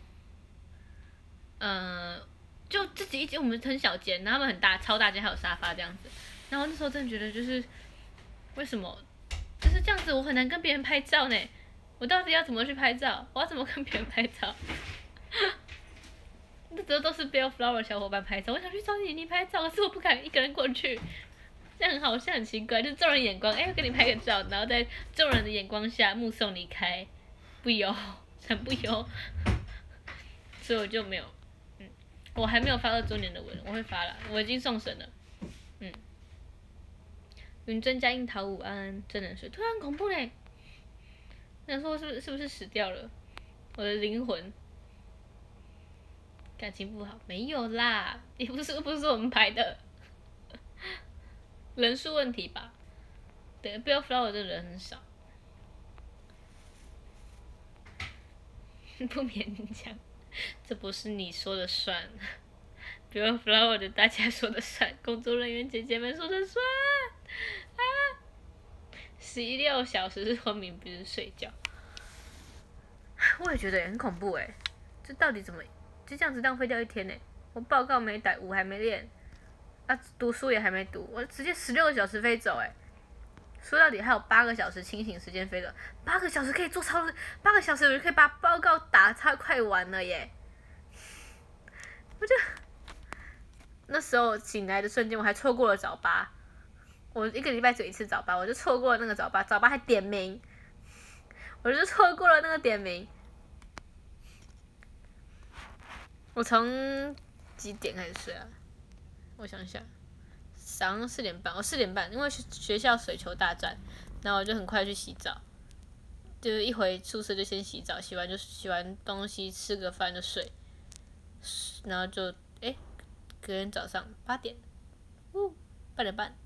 嗯、呃，就自己一间，我们很小间，然后他们很大，超大间，还有沙发这样子。然后那时候真的觉得就是为什么就是这样子，我很难跟别人拍照呢？我到底要怎么去拍照？我要怎么跟别人拍照？那时候都是 Bellflower 小伙伴拍照，我想去找妮妮拍照，可是我不敢一个人过去，这样很好像很奇怪，就是众人眼光，哎、欸，我跟你拍个照，然后在众人的眼光下目送离开，不由，很不由，所以我就没有，嗯， 我还没有发二周年的文，我会发了，我已经送审了。嗯。云真加樱桃午安，真人睡，突然恐怖嘞！想说是不是是不是死掉了？我的灵魂。感情不好？没有啦，也不是不是我们排的，人数问题吧。对 ，Bill Flower 的人很少，不勉强，这不是你说的算。Bill Flower 的大家说的算，工作人员姐姐们说的算。啊！十六小时是昏迷，不是睡觉。我也觉得很恐怖哎，这到底怎么就这样子浪费掉一天呢？我报告没打，舞还没练，啊，读书也还没读，我直接十六个小时飞走哎。说到底还有八个小时清醒时间飞了，八个小时可以做超，八个小时我就可以把报告打超快完了耶。我就那时候醒来的瞬间，我还错过了早八。我一个礼拜只有一次早八，我就错过了那个早八，早八还点名，我就错过了那个点名。我从几点开始睡啊？我想想，早上四点半，我四点半，因为学校水球大战，然后我就很快去洗澡，就是一回宿舍就先洗澡，洗完就洗完东西吃个饭就睡，然后就哎，隔天早上八点，呜，八点半。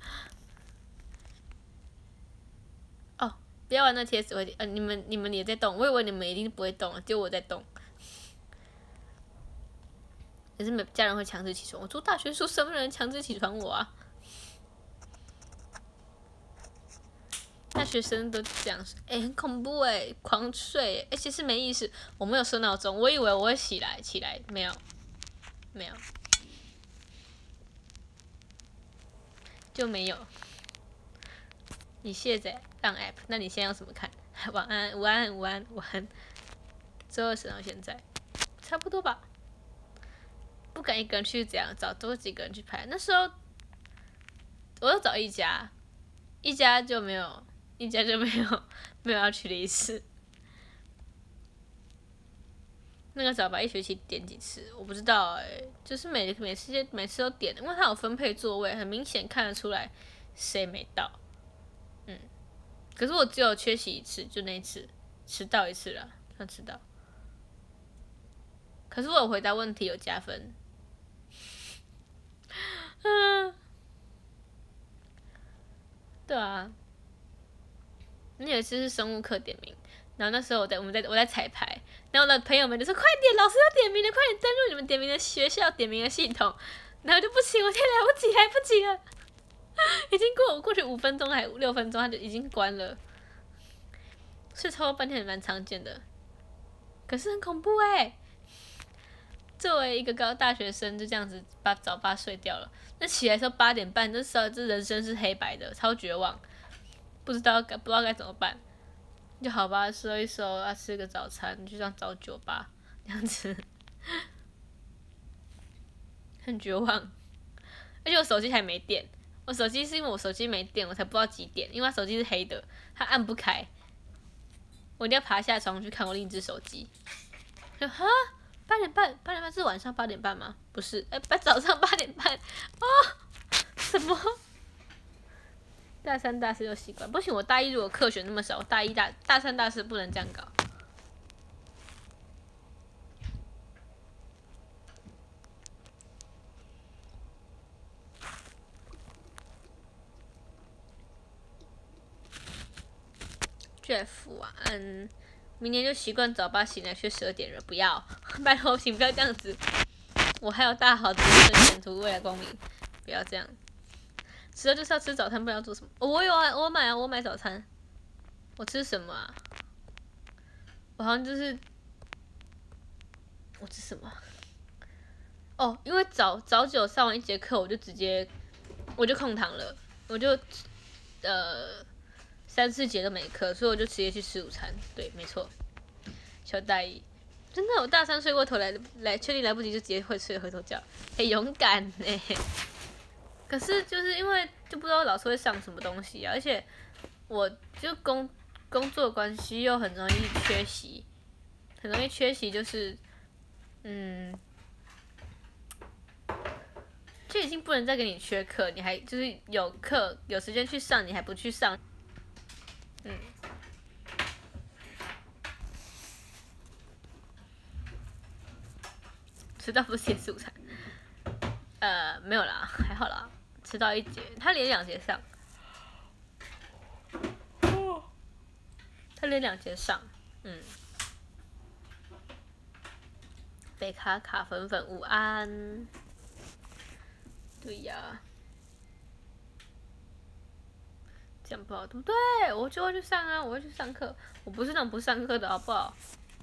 哦，不要玩那贴纸会呃，你们你们也在动，我以为你们一定不会动，只有我在动。可是没家人会强制起床，我住大学宿舍，没有人强制起床我啊。大学生都这样，哎、欸，很恐怖哎、欸，狂睡，而且是没意识。我没有设闹钟，我以为我会起来，起来没有，没有，就没有。你卸载让 app， 那你现在用什么看？晚安，午安，午安，午安。周二审到现在，差不多吧。不敢一个人去这样找，多几个人去拍。那时候，我要找一家，一家就没有，一家就没有没有要去的意思。那个早八一学期点几次，我不知道哎、欸，就是每每次每次都点，因为它有分配座位，很明显看得出来谁没到。嗯，可是我只有缺席一次，就那一次，迟到一次啦，算迟到。可是我有回答问题，有加分。嗯，对啊。那有一次是生物课点名，然后那时候我在我们在我在彩排，然后我的朋友们就说：“快点，老师要点名了，快点登录你们点名的学校点名的系统。”然后就不行，我现在来不及，来不及了，已经过我过去五分钟还六分钟，它就已经关了。睡超过半天也蛮常见的，可是很恐怖哎、欸。作为一个高大学生，就这样子把早八睡掉了。那起来的时候八点半，那时候这人生是黑白的，超绝望，不知道该不知道该怎么办。就好吧，收一收，啊，吃个早餐，就这样找酒吧，这样子，很绝望。而且我手机还没电，我手机是因为我手机没电，我才不知道几点，因为它手机是黑的，它按不开。我一定要爬下床去看我另一只手机。就哈，八点半，八点半是晚上八点半吗？不是，哎、欸，早上八点半。哦，什么？大三、大四就习惯，不行，我大一如果课选那么少，我大一大大三、大四不能这样搞。Jeff 晚安，明年就习惯早八醒来却十二点了，不要，拜托，请不要这样子，我还有大好的人生前途，未来光明，不要这样。迟到就是要吃早餐，不然要做什么？哦、我有啊，我买啊，我买早餐。我吃什么啊？我好像就是，我吃什么？哦，因为早早九上完一节课，我就直接我就空堂了，我就呃三四节都没课，所以我就直接去吃午餐。对，没错，小大一。真的，我大三睡过头来来，确定来不及就直接会睡回头觉，很勇敢呢。可是就是因为就不知道老师会上什么东西啊，而且我就工工作关系又很容易缺席，很容易缺席就是，嗯， 就已经不能再给你缺课，你还就是有课有时间去上，你还不去上，嗯。迟到不是也是午餐？呃，没有啦，还好啦，迟到一节，他连两节上，他连两节上，嗯。北卡卡粉粉午安，对呀，这样不好，对不对？我就会去上啊，我会去上课，我不是那种不上课的好不好？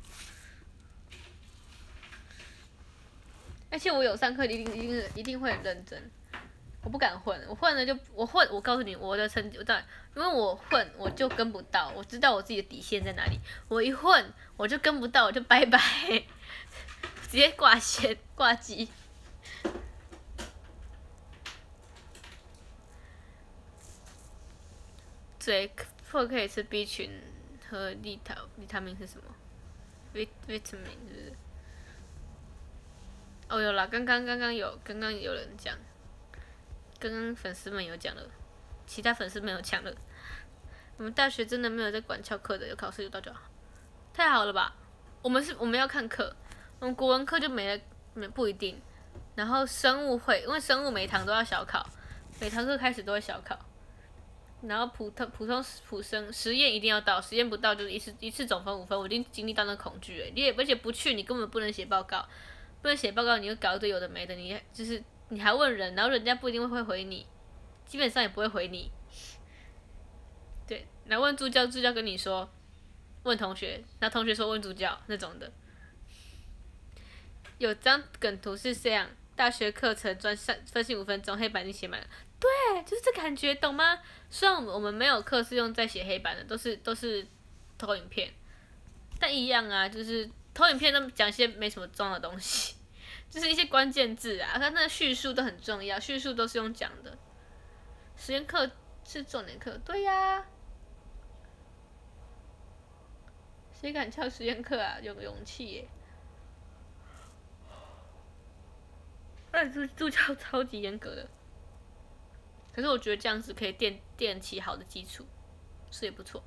而且我有上课，一定一定一定会很认真，我不敢混，我混了就我混，我告诉你我的成绩，我当然，因为我混我就跟不到，我知道我自己的底线在哪里，我一混我就跟不到，我就拜拜。直接挂线挂机。嘴破可以吃 B 群和利他利他命是什么 ？vit vitamin 是不是？哦有啦，刚刚刚刚有刚刚有人讲，刚刚粉丝们有讲了，其他粉丝没有讲了。我们大学真的没有在管翘课的，有考试有到就好。太好了吧？我们是我们要看课，我们国文课就没了。没不一定，然后生物会，因为生物每堂都要小考，每堂课开始都会小考，然后普通普通普生实验一定要到，实验不到就是一次一次总分五分，我已经经历到那恐惧了，你也而且不去你根本不能写报告，不能写报告你就搞一堆有的没的，你就是你还问人，然后人家不一定会回你，基本上也不会回你，对，然后问助教，助教跟你说，问同学，然后同学说问助教那种的。有张梗图是这样，大学课程专上分析五分钟，黑板已经写满了。对，就是这感觉，懂吗？虽然我们没有课是用在写黑板的，都是都是投影片，但一样啊，就是投影片都讲一些没什么重要的东西，就是一些关键字啊，它那个叙述都很重要，叙述都是用讲的。实验课是重点课，对呀、啊。谁敢翘实验课啊？有个勇气耶！但助助教超级严格的，可是我觉得这样子可以垫垫起好的基础，是也不错。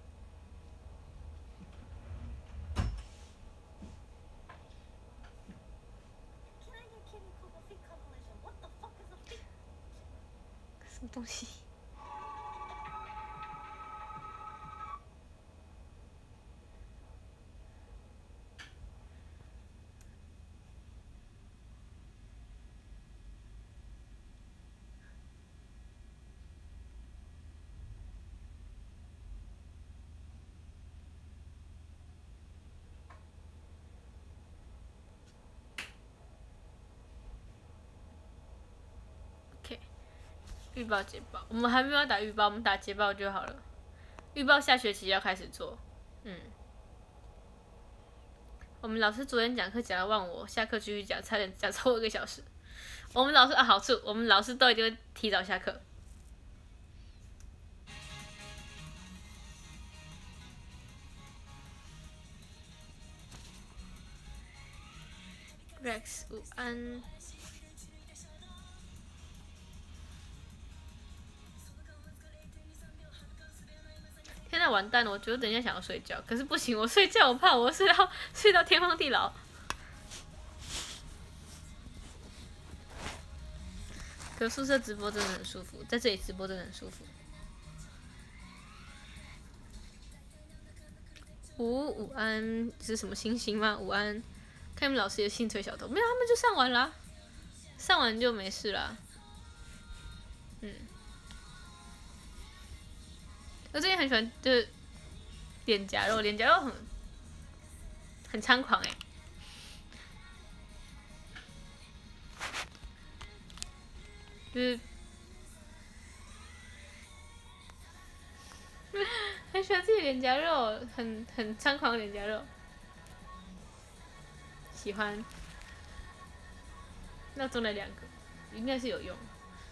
什么东西？预报捷报，我们还没有打预报，我们打捷报就好了。预报下学期要开始做，嗯。我们老师昨天讲课讲到忘我，下课继续讲，差点讲超过一个小时。我们老师啊，好处我们老师都一定会提早下课。Rex 午安。现在完蛋了，我觉得等一下想要睡觉，可是不行，我睡觉我怕我睡到睡到天荒地老。可宿舍直播真的很舒服，在这里直播真的很舒服。午午安是什么星星吗？午安，看你们老师也心推小头，没有，他们就上完啦，上完就没事啦。嗯。我最近很喜欢就是脸颊肉，脸颊肉很很猖狂哎、欸，就是很喜欢自己脸颊肉，很很猖狂的脸颊肉，喜欢。那中了两个，应该是有用。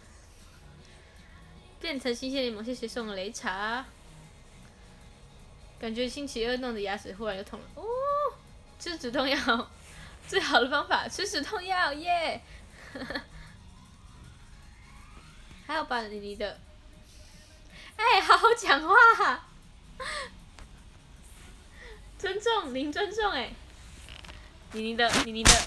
变成新鲜柠檬，谢谢送的擂茶。感觉星期二弄的牙齿忽然又痛了哦，吃止痛药，最好的方法吃止痛药耶！ 还有把妮妮的，哎、欸，好好讲话、啊，尊重零尊重哎、欸，妮妮的妮妮的，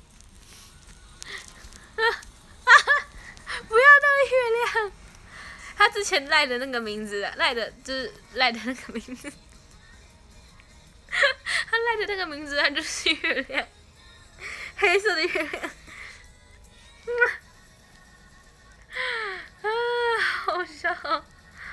不要当月亮，他之前赖的那个名字，赖的就是赖的那个名字，他赖的那个名字，他就是月亮，黑色的月亮。啊，好笑！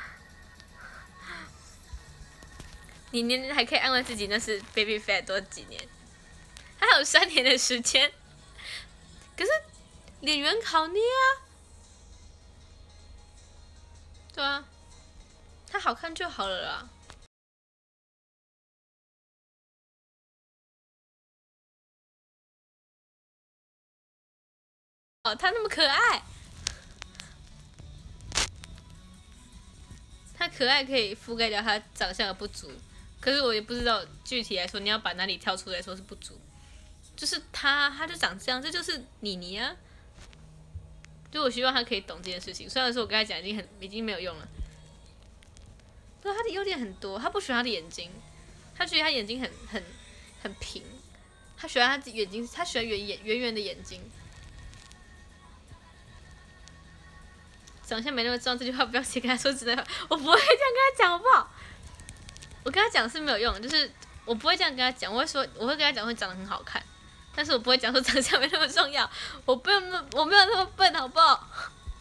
你年还可以安慰自己，那是 baby fat 多几年，还有三年的时间。可是脸圆好捏啊，对啊，它好看就好了啦。哦，它那么可爱。它可爱可以覆盖掉它长相的不足，可是我也不知道具体来说你要把哪里挑出来说是不足，就是它，它就长这样，这就是妮妮啊。就我希望他可以懂这件事情，虽然说我跟他讲已经很已经没有用了。对，他的优点很多，他不喜欢他的眼睛，他觉得他眼睛很很很平，他喜欢他眼睛，他喜欢圆眼圆圆的眼睛。长相没那么重要，这句话不要写跟他说，真的，我不会这样跟他讲，好不好？我跟他讲是没有用，就是我不会这样跟他讲，我会说，我会跟他讲会长得很好看，但是我不会讲说长相没那么重要，我不用那我没有那么笨，好不好？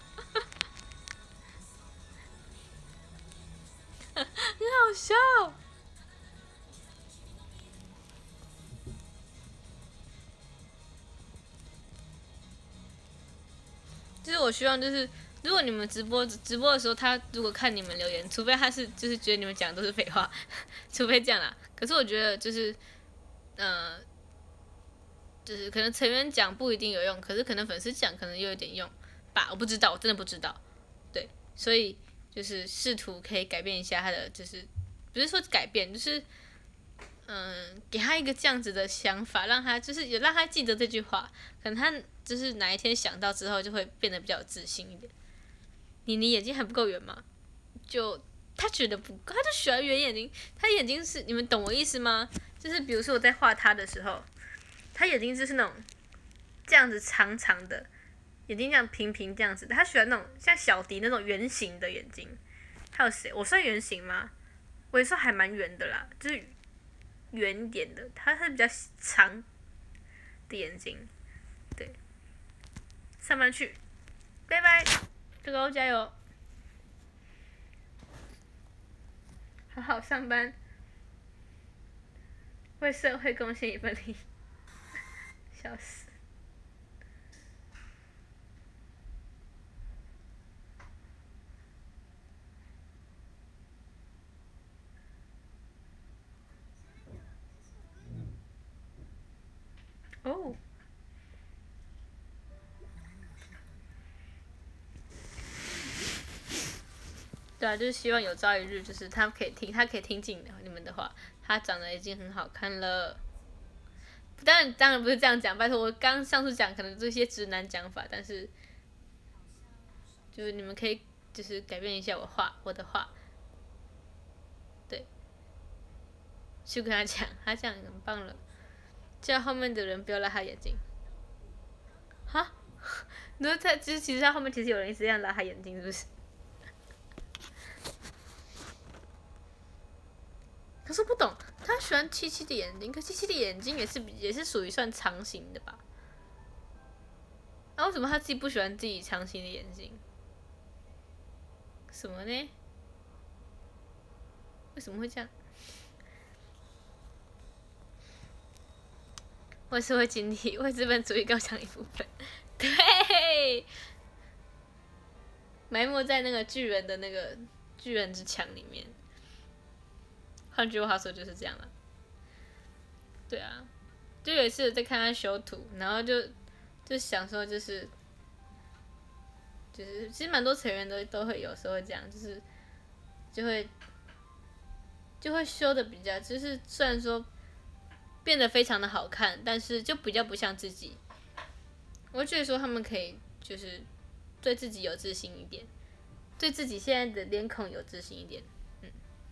很好笑。就是我希望就是。如果你们直播直播的时候，他如果看你们留言，除非他是就是觉得你们讲的都是废话，除非这样啦。可是我觉得就是，呃，就是可能成员讲不一定有用，可是可能粉丝讲可能又有点用吧，我不知道，我真的不知道。对，所以就是试图可以改变一下他的，就是不是说改变，就是嗯，给他一个这样子的想法，让他就是有让他记得这句话，可能他就是哪一天想到之后就会变得比较有自信一点。你你眼睛还不够圆吗？就他觉得不够，他就喜欢圆眼睛。他眼睛是你们懂我意思吗？就是比如说我在画他的时候，他眼睛就是那种这样子长长的，眼睛这样平平这样子的。他喜欢那种像小迪那种圆形的眼睛。还有谁？我算圆形吗？我也算还蛮圆的啦，就是圆一点的。他是比较长的眼睛。对，上班去，拜拜。这个加油，好好上班，为社会贡献一份力，笑死。哦。对啊，就是希望有朝一日，就是他可以听，他可以听进你们的话。他长得已经很好看了，当然当然不是这样讲，拜托我刚上次讲可能这些直男讲法，但是就是你们可以就是改变一下我话我的话，对，去跟他讲，他讲很棒了，叫后面的人不要拉他眼睛。哈，你说他其实其实他后面其实有人一直这样拉他眼睛，是不是？可是不懂，他喜欢七七的眼睛，可七七的眼睛也是也是属于算长型的吧？那、啊、为什么他自己不喜欢自己长型的眼睛？什么呢？为什么会这样？为社会经济、为资本主义高墙一部分，对，埋没在那个巨人的那个巨人之墙里面。换句话说就是这样了。对啊，就有一次在看他修图，然后就就想说就是就是其实蛮多成员都都会有时候会这样，就是就会就会修的比较就是虽然说变得非常的好看，但是就比较不像自己。我觉得说他们可以就是对自己有自信一点， 对自己现在的脸孔有自信一点。嗯，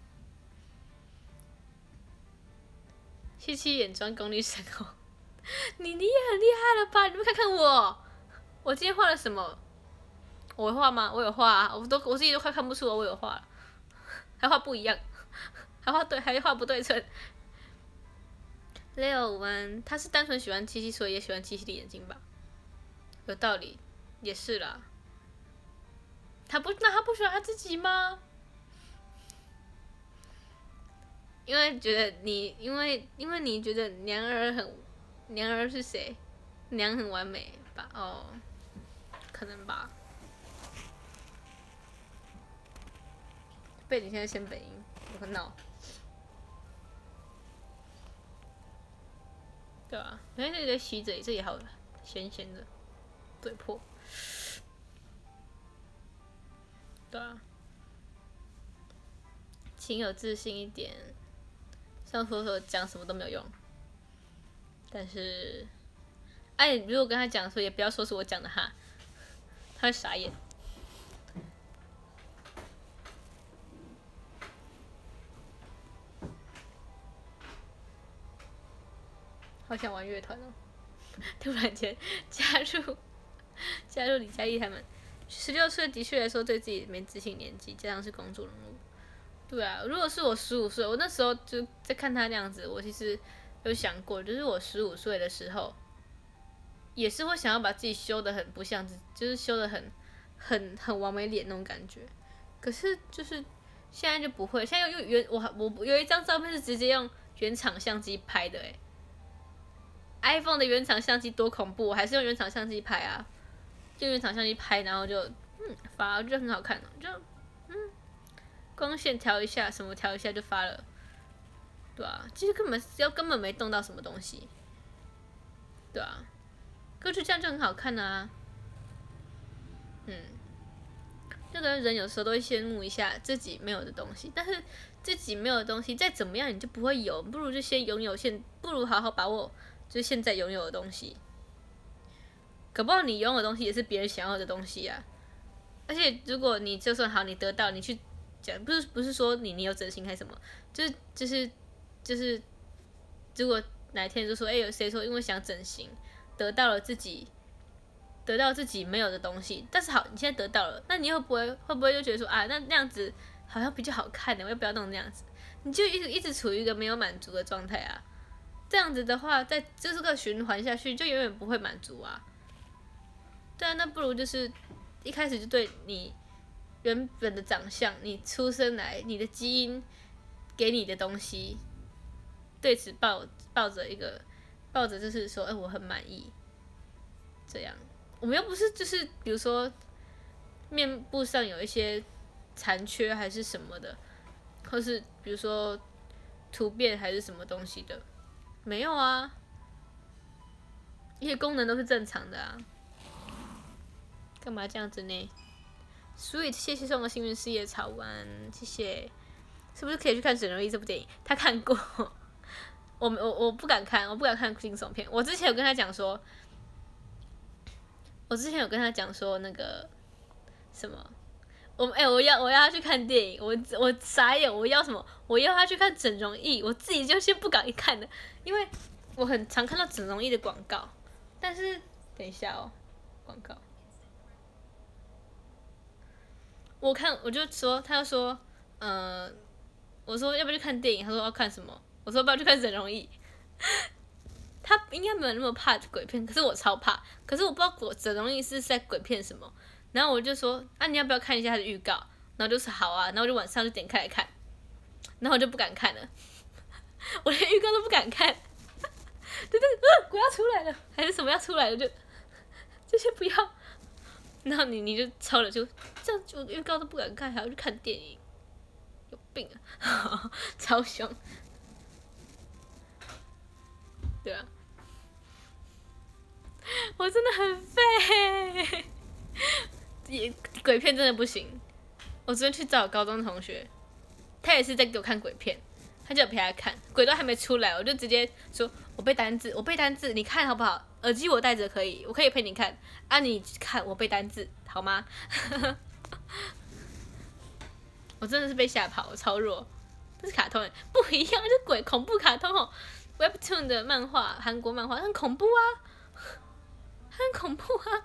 七七眼妆功力深厚，你你也很厉害了吧？你们看看我，我今天画了什么？我会画吗？我有画啊，我都我自己都快看不出我有画了，还画不一样，还画对，还画不对称。六弯，他是单纯喜欢七七，所以也喜欢七七的眼睛吧？有道理，也是啦。他不，那他不喜欢他自己吗？因为觉得你，因为因为你觉得娘儿很，娘儿是谁？娘很完美吧？哦，可能吧。背景现在先本音，我很闹。对啊，原来这里在洗这里，这里好咸咸的，嘴破。对啊，请有自信一点。上说说讲什么都没有用，但是，哎，如果跟他讲说，也不要说是我讲的哈，他会傻眼。好想玩乐团哦！突然间加入加入李佳艺他们，十六岁的确来说对自己没自信年纪，加上是公众人物。对啊，如果是我十五岁，我那时候就在看他那样子，我其实有想过，就是我十五岁的时候，也是会想要把自己修得很不像自，就是修得很很很完美脸那种感觉。可是就是现在就不会，现在用原我我有一张照片是直接用原厂相机拍的、欸，哎，iPhone 的原厂相机多恐怖，我还是用原厂相机拍啊，用原厂相机拍，然后就嗯发，我觉得很好看，就嗯光线调一下，什么调一下就发了，对啊，其实根本要根本没动到什么东西，对啊，可是这样就很好看啊，嗯，就跟人有时候都会羡慕一下自己没有的东西，但是自己没有的东西再怎么样你就不会有，不如就先拥有现，不如好好把握。就是现在拥有的东西，搞不好你拥有的东西也是别人想要的东西啊。而且如果你就算好，你得到，你去讲，不是不是说你你有整形还是什么，就是就是就是，如果哪一天就说，哎、欸，有谁说因为想整形得到了自己得到自己没有的东西，但是好，你现在得到了，那你会不会会不会就觉得说啊，那那样子好像比较好看的，我要不要弄那样子？你就一直一直处于一个没有满足的状态啊。这样子的话，在这个循环下去，就永远不会满足啊。对啊，那不如就是一开始就对你原本的长相，你出生来你的基因给你的东西，对此抱抱着一个抱着就是说，哎、欸，我很满意。这样，我们又不是就是比如说面部上有一些残缺还是什么的，或是比如说突变还是什么东西的。没有啊，一些功能都是正常的啊，干嘛这样子呢 ？Sweet， 谢谢送个幸运事业草丸，谢谢。是不是可以去看《整容医》这部电影？他看过，我我我不敢看，我不敢看惊悚片。我之前有跟他讲说，我之前有跟他讲说那个什么，我哎、欸，我要我要他去看电影，我我傻眼，我要什么？我要他去看《整容医》，我自己就先不敢看的。因为我很常看到整容医的广告，但是等一下哦，广告，我看我就说，他就说，呃，我说要不要去看电影？他说要看什么？我说要不要去看整容医？他应该没有那么怕鬼片，可是我超怕。可是我不知道我整容医是在鬼片什么，然后我就说啊，你要不要看一下他的预告？然后就说好啊，然后我就晚上就点开来看，然后我就不敢看了。我连预告都不敢看，对对，呃，鬼要出来了，还是什么要出来了，就就先不要。然后你你就超了，就这样，就预告都不敢看，还要去看电影，有病啊！超凶，对啊，我真的很废，也鬼片真的不行。我昨天去找我高中同学，他也是在给我看鬼片。他就陪他看，鬼都还没出来，我就直接说：“我背单字，我背单字，你看好不好？耳机我戴着可以，我可以陪你看啊，你看我背单字好吗？” 我真的是被吓跑，我超弱。这是卡通，不一样，这鬼恐怖卡通哦。Webtoon 的漫画，韩国漫画很恐怖啊，很恐怖啊。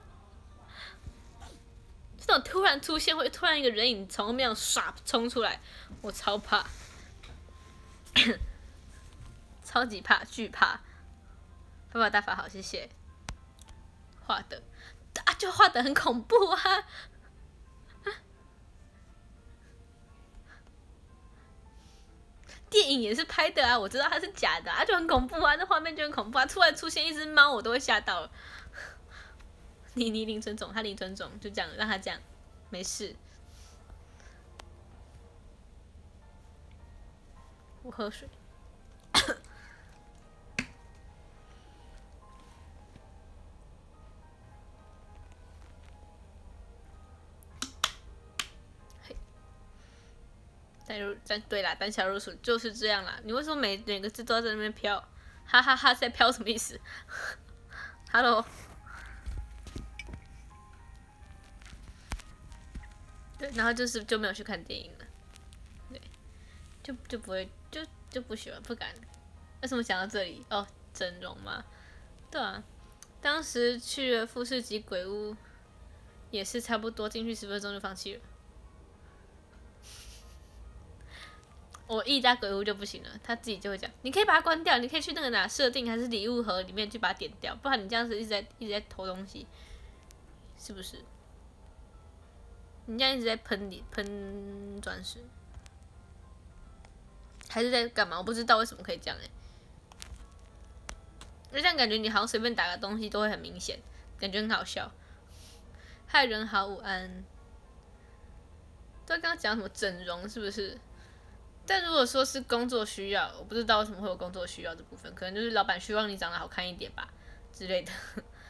这种突然出现，会突然一个人影从后面唰冲出来，我超怕，超级怕，巨怕。爸爸大法好，谢谢。画的啊，就画的很恐怖啊。电影也是拍的啊，我知道它是假的啊，就很恐怖啊，那画面就很恐怖啊，突然出现一只猫，我都会吓到了。你你林尊总，他林尊总，就这样让他这样，没事。我喝水。胆入胆对啦，胆小如鼠就是这样啦。你为什么每每个字都要在那边飘？哈哈哈，在飘什么意思？Hello。对，然后就是就没有去看电影了。对，就就不会就就不喜欢不敢。为什么讲到这里？哦，整容吗？对啊，当时去了富士急鬼屋，也是差不多进去十分钟就放弃了。我一家鬼屋就不行了，他自己就会讲，你可以把它关掉，你可以去那个哪设定还是礼物盒里面去把它点掉，不然你这样子一直在一直在偷东西，是不是？你这样一直在喷你喷钻石，还是在干嘛？我不知道为什么可以这样哎、欸。就这样感觉你好像随便打个东西都会很明显，感觉很好笑。嗨，人好，午安。对，刚刚讲什么整容是不是？但如果说是工作需要，我不知道为什么会有工作需要这部分，可能就是老板希望你长得好看一点吧之类的，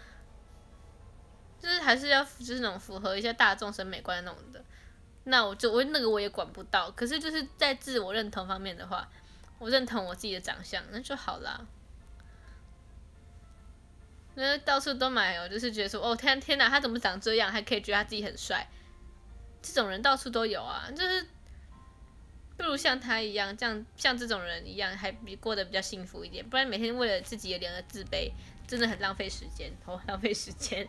就是还是要就是那种符合一下大众审美观的那种的。那我就我那个我也管不到，可是就是在自我认同方面的话，我认同我自己的长相，那就好啦。那到处都买哦，就是觉得说哦天天哪，他怎么长这样，还可以觉得他自己很帅，这种人到处都有啊，就是。不如像他一样，这样像这种人一样，还比过得比较幸福一点。不然每天为了自己的脸而自卑，真的很浪费时间，哦，浪费时间。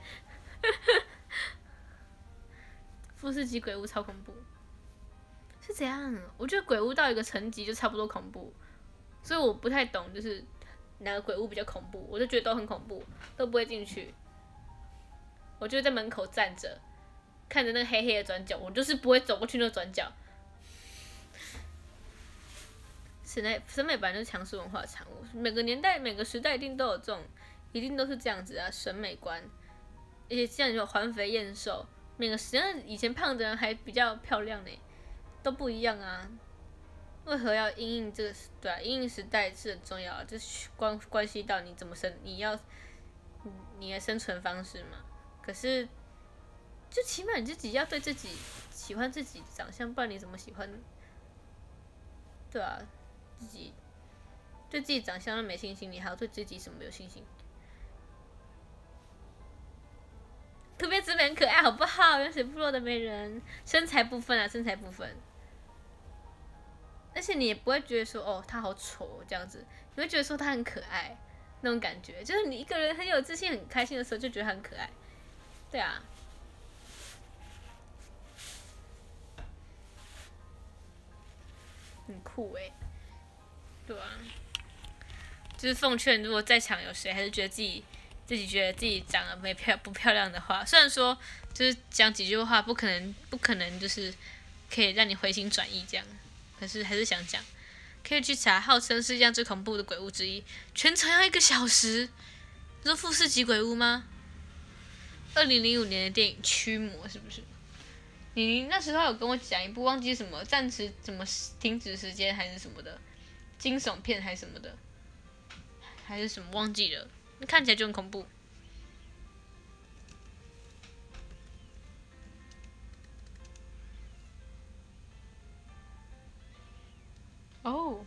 富士急鬼屋超恐怖，是怎样？我觉得鬼屋到一个层级就差不多恐怖，所以我不太懂，就是哪个鬼屋比较恐怖，我就觉得都很恐怖，都不会进去。我就在门口站着，看着那个黑黑的转角，我就是不会走过去那个转角。审美审美本来就是强势文化的产物，每个年代每个时代一定都有这种，一定都是这样子啊，审美观。而且像你说环肥燕瘦，每个时代以前胖的人还比较漂亮呢，都不一样啊。为何要因应这个？对啊，因应时代是很重要的，就是关关系到你怎么生，你要你的生存方式嘛。可是，就起码你自己要对自己喜欢自己的长相，不然你怎么喜欢？对啊。自己对自己长相都没信心，你还要对自己什么有信心？图片直美很可爱，好不好？原始部落的美人，身材部分啊，身材部分。而且你也不会觉得说哦，他好丑这样子，你会觉得说他很可爱那种感觉，就是你一个人很有自信、很开心的时候，就觉得他很可爱。对啊。很酷哎、欸。对啊，就是奉劝，如果在场有谁还是觉得自己自己觉得自己长得没漂不漂亮的话，虽然说就是讲几句话不可能不可能就是可以让你回心转意这样，可是还是想讲，可以去查号称世界上最恐怖的鬼屋之一，全程要一个小时。你说富士急鬼屋吗？二零零五年的电影《驱魔》是不是？你那时候有跟我讲一部忘记什么暂时怎么停止时间还是什么的。惊悚片还是什么的，还是什么忘记了，看起来就很恐怖。哦，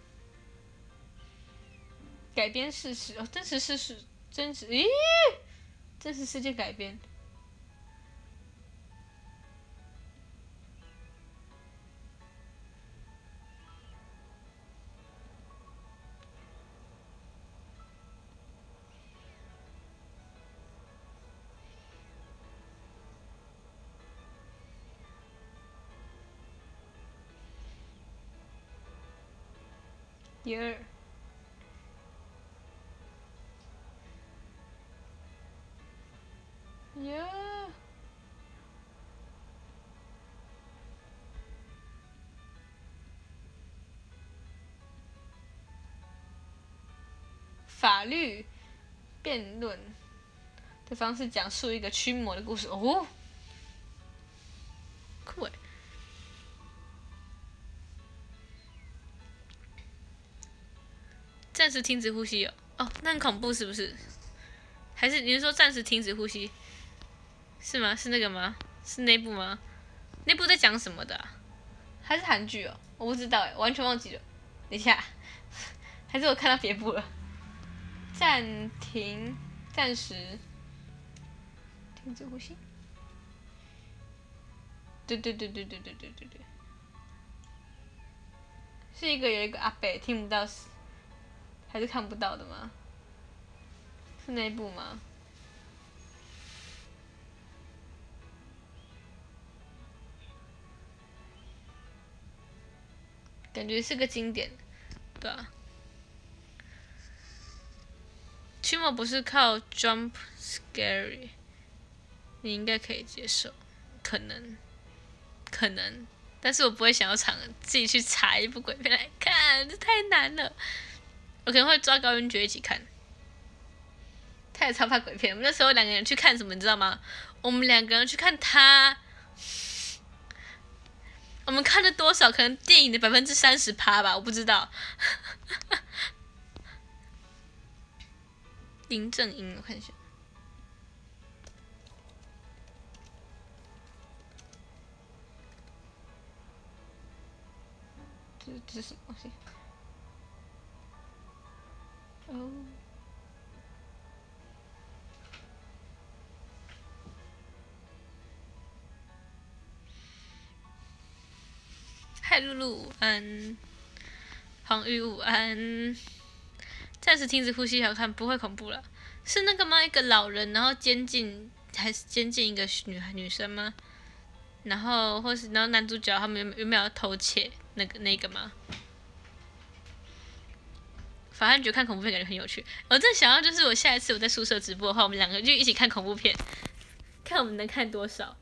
改编事实哦，真实事实，真实咦，真实事件改编。 ， 耶耶。法律辩论的方式讲述一个驱魔的故事哦，酷诶。暂时停止呼吸哦，哦，那很恐怖是不是？还是你是说暂时停止呼吸？是吗？是那个吗？是那部吗？那部在讲什么的、啊？还是韩剧哦？我不知道哎，完全忘记了。等一下，还是我看到别部了。暂停，暂时停止呼吸。对对对对对对对对对，是一个有一个阿伯听不到，还是看不到的吗？是那一部吗？感觉是个经典，对啊。驱魔不是靠 jump scary， 你应该可以接受，可能，可能，但是我不会想要尝自己去查一部鬼片来看，这太难了。我可能会抓高云爵一起看，他也超怕鬼片。我们那时候两个人去看什么，你知道吗？我们两个人去看他。我们看了多少？可能电影的百分之三十趴吧，我不知道。林正英，我看一下。这这是什么东西？哦。嗨，露露午安。黄玉午安。暂时停止呼吸，好看，不会恐怖了。是那个吗？一个老人，然后监禁，还是监禁一个女女生吗？然后或是然后男主角他们有有没有偷窃那个那个吗？法汉觉得看恐怖片感觉很有趣。我正想要就是我下一次我在宿舍直播的话，我们两个就一起看恐怖片，看我们能看多少。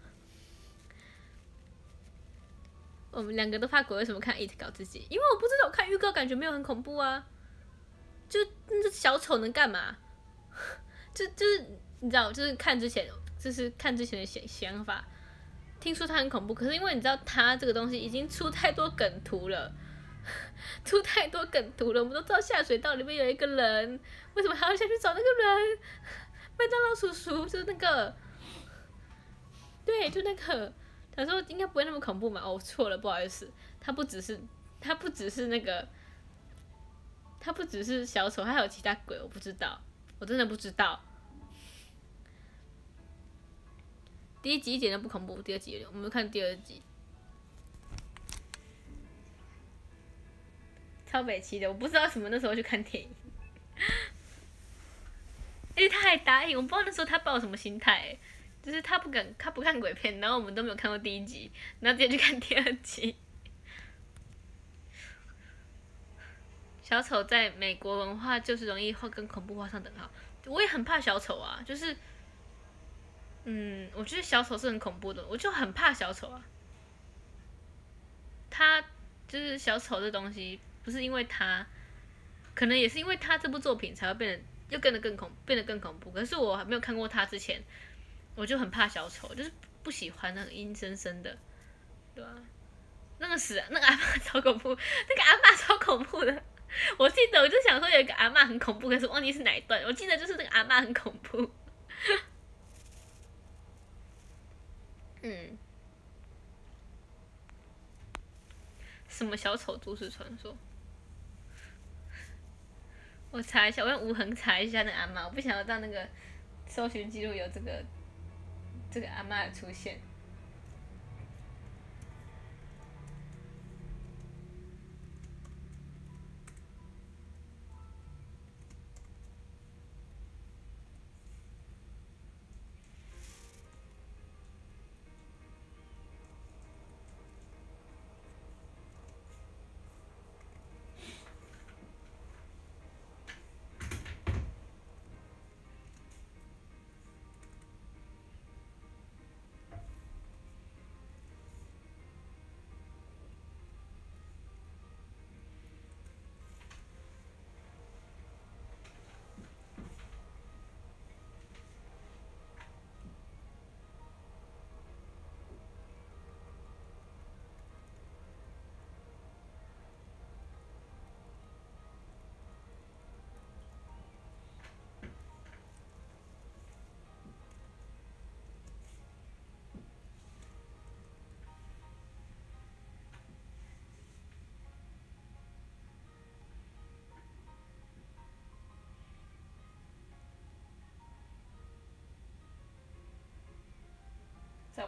我们两个都怕鬼，为什么看 It 搞自己？因为我不知道，我看预告感觉没有很恐怖啊。就那小丑能干嘛？就就是你知道，就是看之前，就是看之前的想想法。听说他很恐怖，可是因为你知道他这个东西已经出太多梗图了，出太多梗图了。我们都知道下水道里面有一个人，为什么还要下去找那个人？麦当劳叔叔就是那个，对，就那个。他说应该不会那么恐怖嘛？哦，错了，不好意思，他不只是他不只是那个，他不只是小丑，他还有其他鬼，我不知道，我真的不知道。第一集一点都不恐怖，第二集我们看第二集，超北七的，我不知道什么那时候去看电影，因为他还答应，我不知道那时候他抱什么心态，就是他不敢，他不看鬼片，然后我们都没有看过第一集，然后直接去看第二集。小丑在美国文化就是容易会跟恐怖画上等号，我也很怕小丑啊，就是。嗯，我觉得小丑是很恐怖的，我就很怕小丑啊。他就是小丑这东西，不是因为他，可能也是因为他这部作品才会变得又变得更恐，变得更恐怖。可是我还没有看过他之前，我就很怕小丑，就是不喜欢那个阴森森的，对吧、啊？那个死那个阿嬷超恐怖，那个阿嬷超恐怖的。我记得我就想说有一个阿嬷很恐怖，可是忘记是哪一段。我记得就是那个阿嬷很恐怖。嗯，什么小丑都市传说？我查一下，我用无痕查一下那个阿嬷，我不想要让那个搜寻记录有这个这个阿嬷的出现。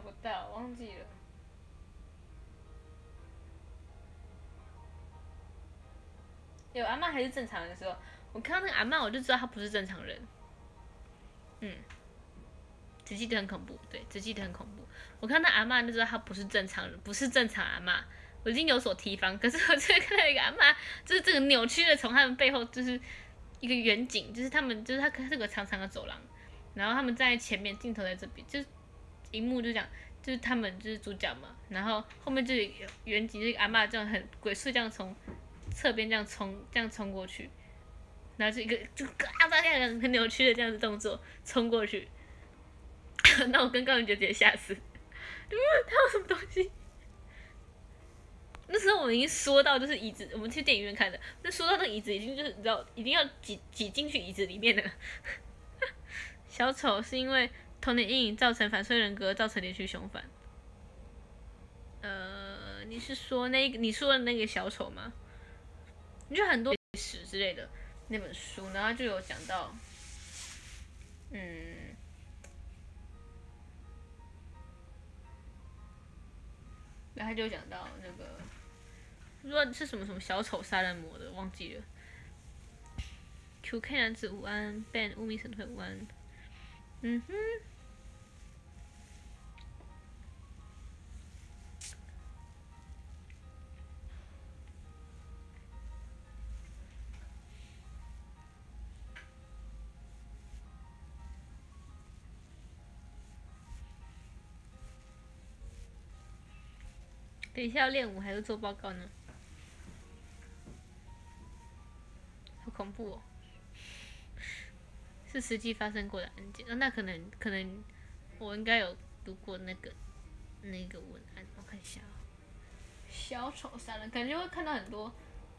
不到，忘记了。有阿嬷还是正常人的时候，我看到那个阿嬷，我就知道她不是正常人。嗯，只记得很恐怖，对，只记得很恐怖。我看到阿嬷就知道她不是正常人，不是正常阿嬷。我已经有所提防，可是我这看到一个阿嬷，就是这个扭曲的从他们背后就是一个远景，就是他们就是他这个长长的走廊，然后他们站在前面，镜头在这边，就是荧幕就这样，就是他们就是主角嘛，然后后面就有远景，就是阿嬷这样很鬼祟这样从侧边这样冲这样冲过去，然后就一个就啊这样很扭曲的这样子动作冲过去，那我跟高人就直接吓死，嗯，他有什么东西？那时候我们已经缩到就是椅子，我们去电影院看的，那缩到那个椅子已经就是你知道，一定要挤挤进去椅子里面了。小丑是因为童年阴影造成反社会人格，造成连续凶犯。呃，你是说那个你说的那个小丑吗？你就很多史之类的那本书，然后就有讲到，嗯。然后他就讲到那个，说是什么什么小丑杀人魔的，忘记了。Q K 男子午安 ，Ben 乌米神退午安。嗯哼。等一下要练舞还是做报告呢？好恐怖哦！是实际发生过的案件，那可能可能我应该有读过那个那个文案，我看一下啊、哦。小丑杀人，感觉会看到很多。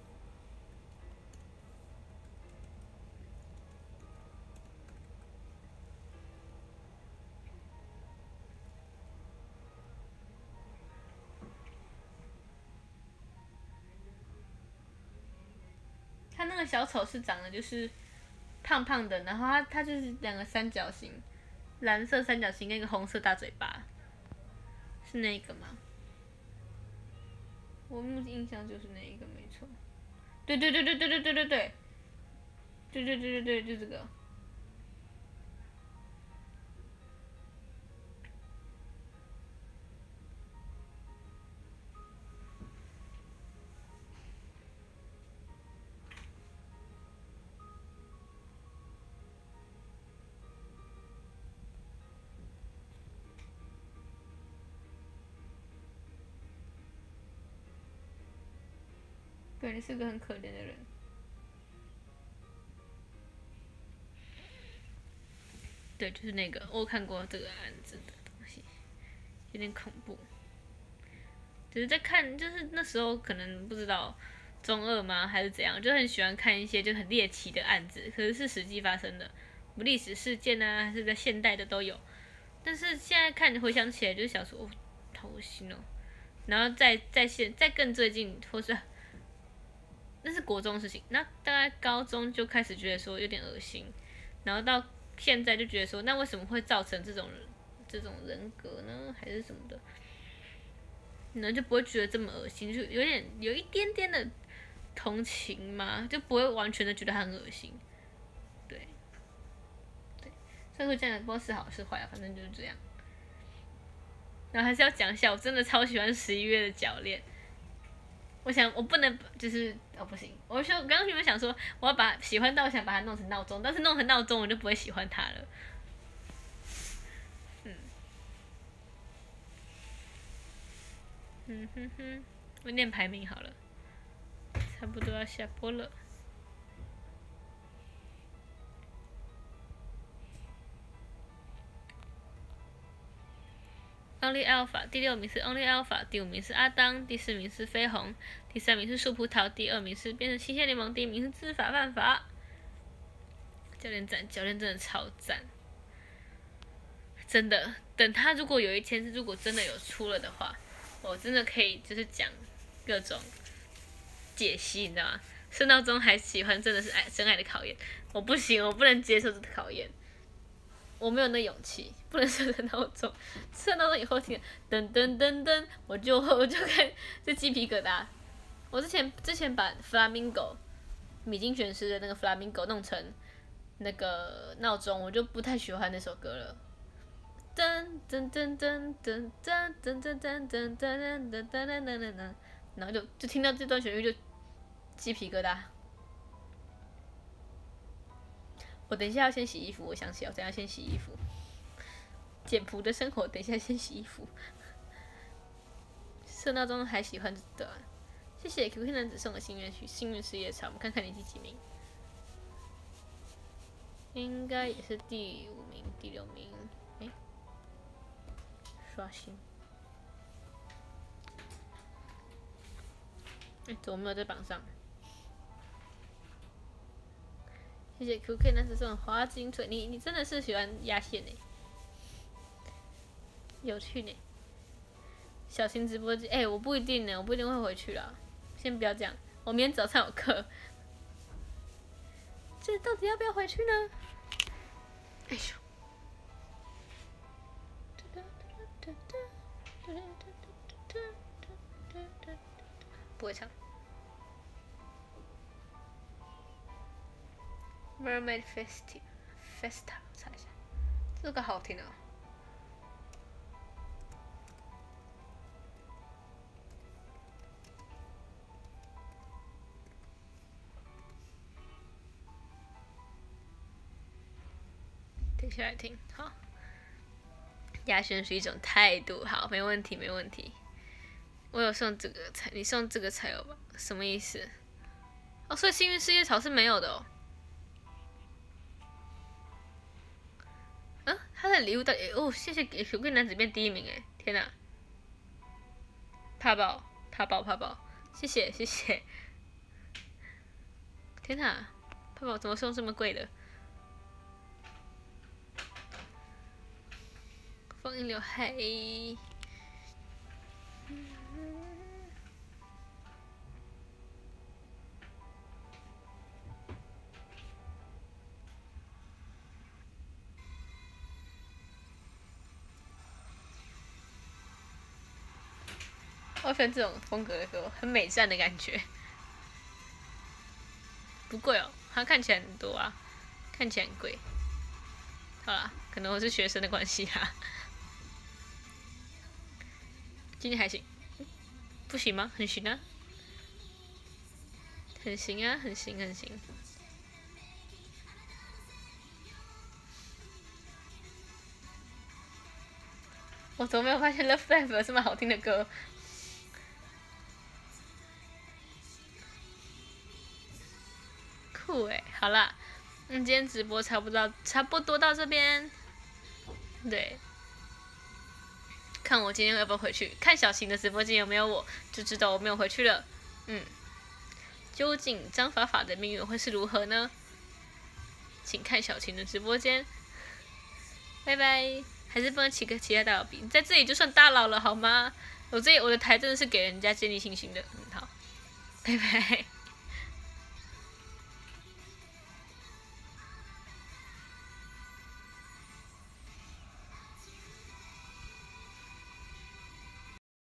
他那个小丑是长得就是胖胖的，然后他他就是两个三角形，蓝色三角形跟一个红色大嘴巴，是那个吗？我目前印象就是那一个没错。对对对对对对对对对，对对对对对，就这个。对，你是个很可怜的人。对，就是那个，我有看过这个案子的东西，有点恐怖。只是在看，就是那时候可能不知道中二吗，还是怎样，就很喜欢看一些就很猎奇的案子，可是是实际发生的，历史事件啊，还是在现代的都有。但是现在看回想起来，就是想说，哦，好恶心哦。然后再再现再更最近，或是那是国中的事情，那大概高中就开始觉得说有点恶心，然后到现在就觉得说，那为什么会造成这种这种人格呢？还是什么的？然后就不会觉得这么恶心，就有点有一点点的同情嘛，就不会完全的觉得他很恶心。对，对，所以说这样不知道是好是坏啊，反正就是这样。然后还是要讲一下，我真的超喜欢十一月的铰链。我想我不能就是哦不行，我说刚刚原本想说我要把喜欢到想把它弄成闹钟，但是弄成闹钟我就不会喜欢它了。嗯，嗯哼哼，我念排名好了，差不多要下播了。Only Alpha 第六名是 Only Alpha， 第五名是阿当，第四名是飞鸿，第三名是树葡萄，第二名是变成七仙联盟，第一名是知法犯法。教练赞，教练真的超赞，真的。等他如果有一天如果真的有出了的话，我真的可以就是讲各种解析，你知道吗？圣闹钟还喜欢真的是爱真爱的考验，我不行，我不能接受这个考验。 我没有那勇气，不能设闹钟。设闹钟以后听噔噔噔噔，我就我就开就鸡皮疙瘩。我之前之前把 Flamingo 米津玄师的那个 Flamingo 弄成那个闹钟，我就不太喜欢那首歌了。噔噔噔噔噔噔噔噔噔噔噔噔噔噔噔噔，然后就就听到这段旋律就鸡皮疙瘩。我等一下要先洗衣服，我想起来，我等一下先洗衣服。简朴的生活，等一下先洗衣服。设闹钟还喜欢的，谢谢 Q Q 男子送的幸运曲，幸运事业草，我们看看你第几名？应该也是第五名、第六名。哎，刷新。哎，怎么没有在榜上？谢谢 Q K 男子送的花金腿，你你真的是喜欢压线呢，有趣呢。小型直播间，哎、欸，我不一定呢，我不一定会回去啦，先不要这样，我明天早上有课。这到底要不要回去呢？哎呦！不会唱。Mermaid Festi Festa， 查一下，这个好听哦。等下来听，好。压线是一种态度，好，没问题，没问题。我有送这个才，你送这个才有吧？什么意思？哦，所以幸运事业草是没有的哦。嗯，他的礼物到底哦，谢谢给雪贵男子变第一名哎，天哪！怕爆，怕爆，怕爆，谢谢谢谢。天哪，怕爆怎么送这么贵的？风音刘海。我喜欢这种风格的歌，很美战的感觉。不贵哦，它看起来很多啊，看起来很贵。好啦，可能我是学生的关系啦。今天还行，不行吗？很行啊，很行啊，很行很行。我怎么没有发现《Love Life》有这么好听的歌？酷哎，好啦，那今天直播差不多差不多到这边。对，看我今天要不要回去，看小晴的直播间有没有我，就知道我没有回去了。嗯，究竟张法法的命运会是如何呢？请看小晴的直播间。拜拜。还是不能起个其他大佬比，在这里就算大佬了好吗？我这我的台真的是给人家建立信心的，嗯好，拜拜。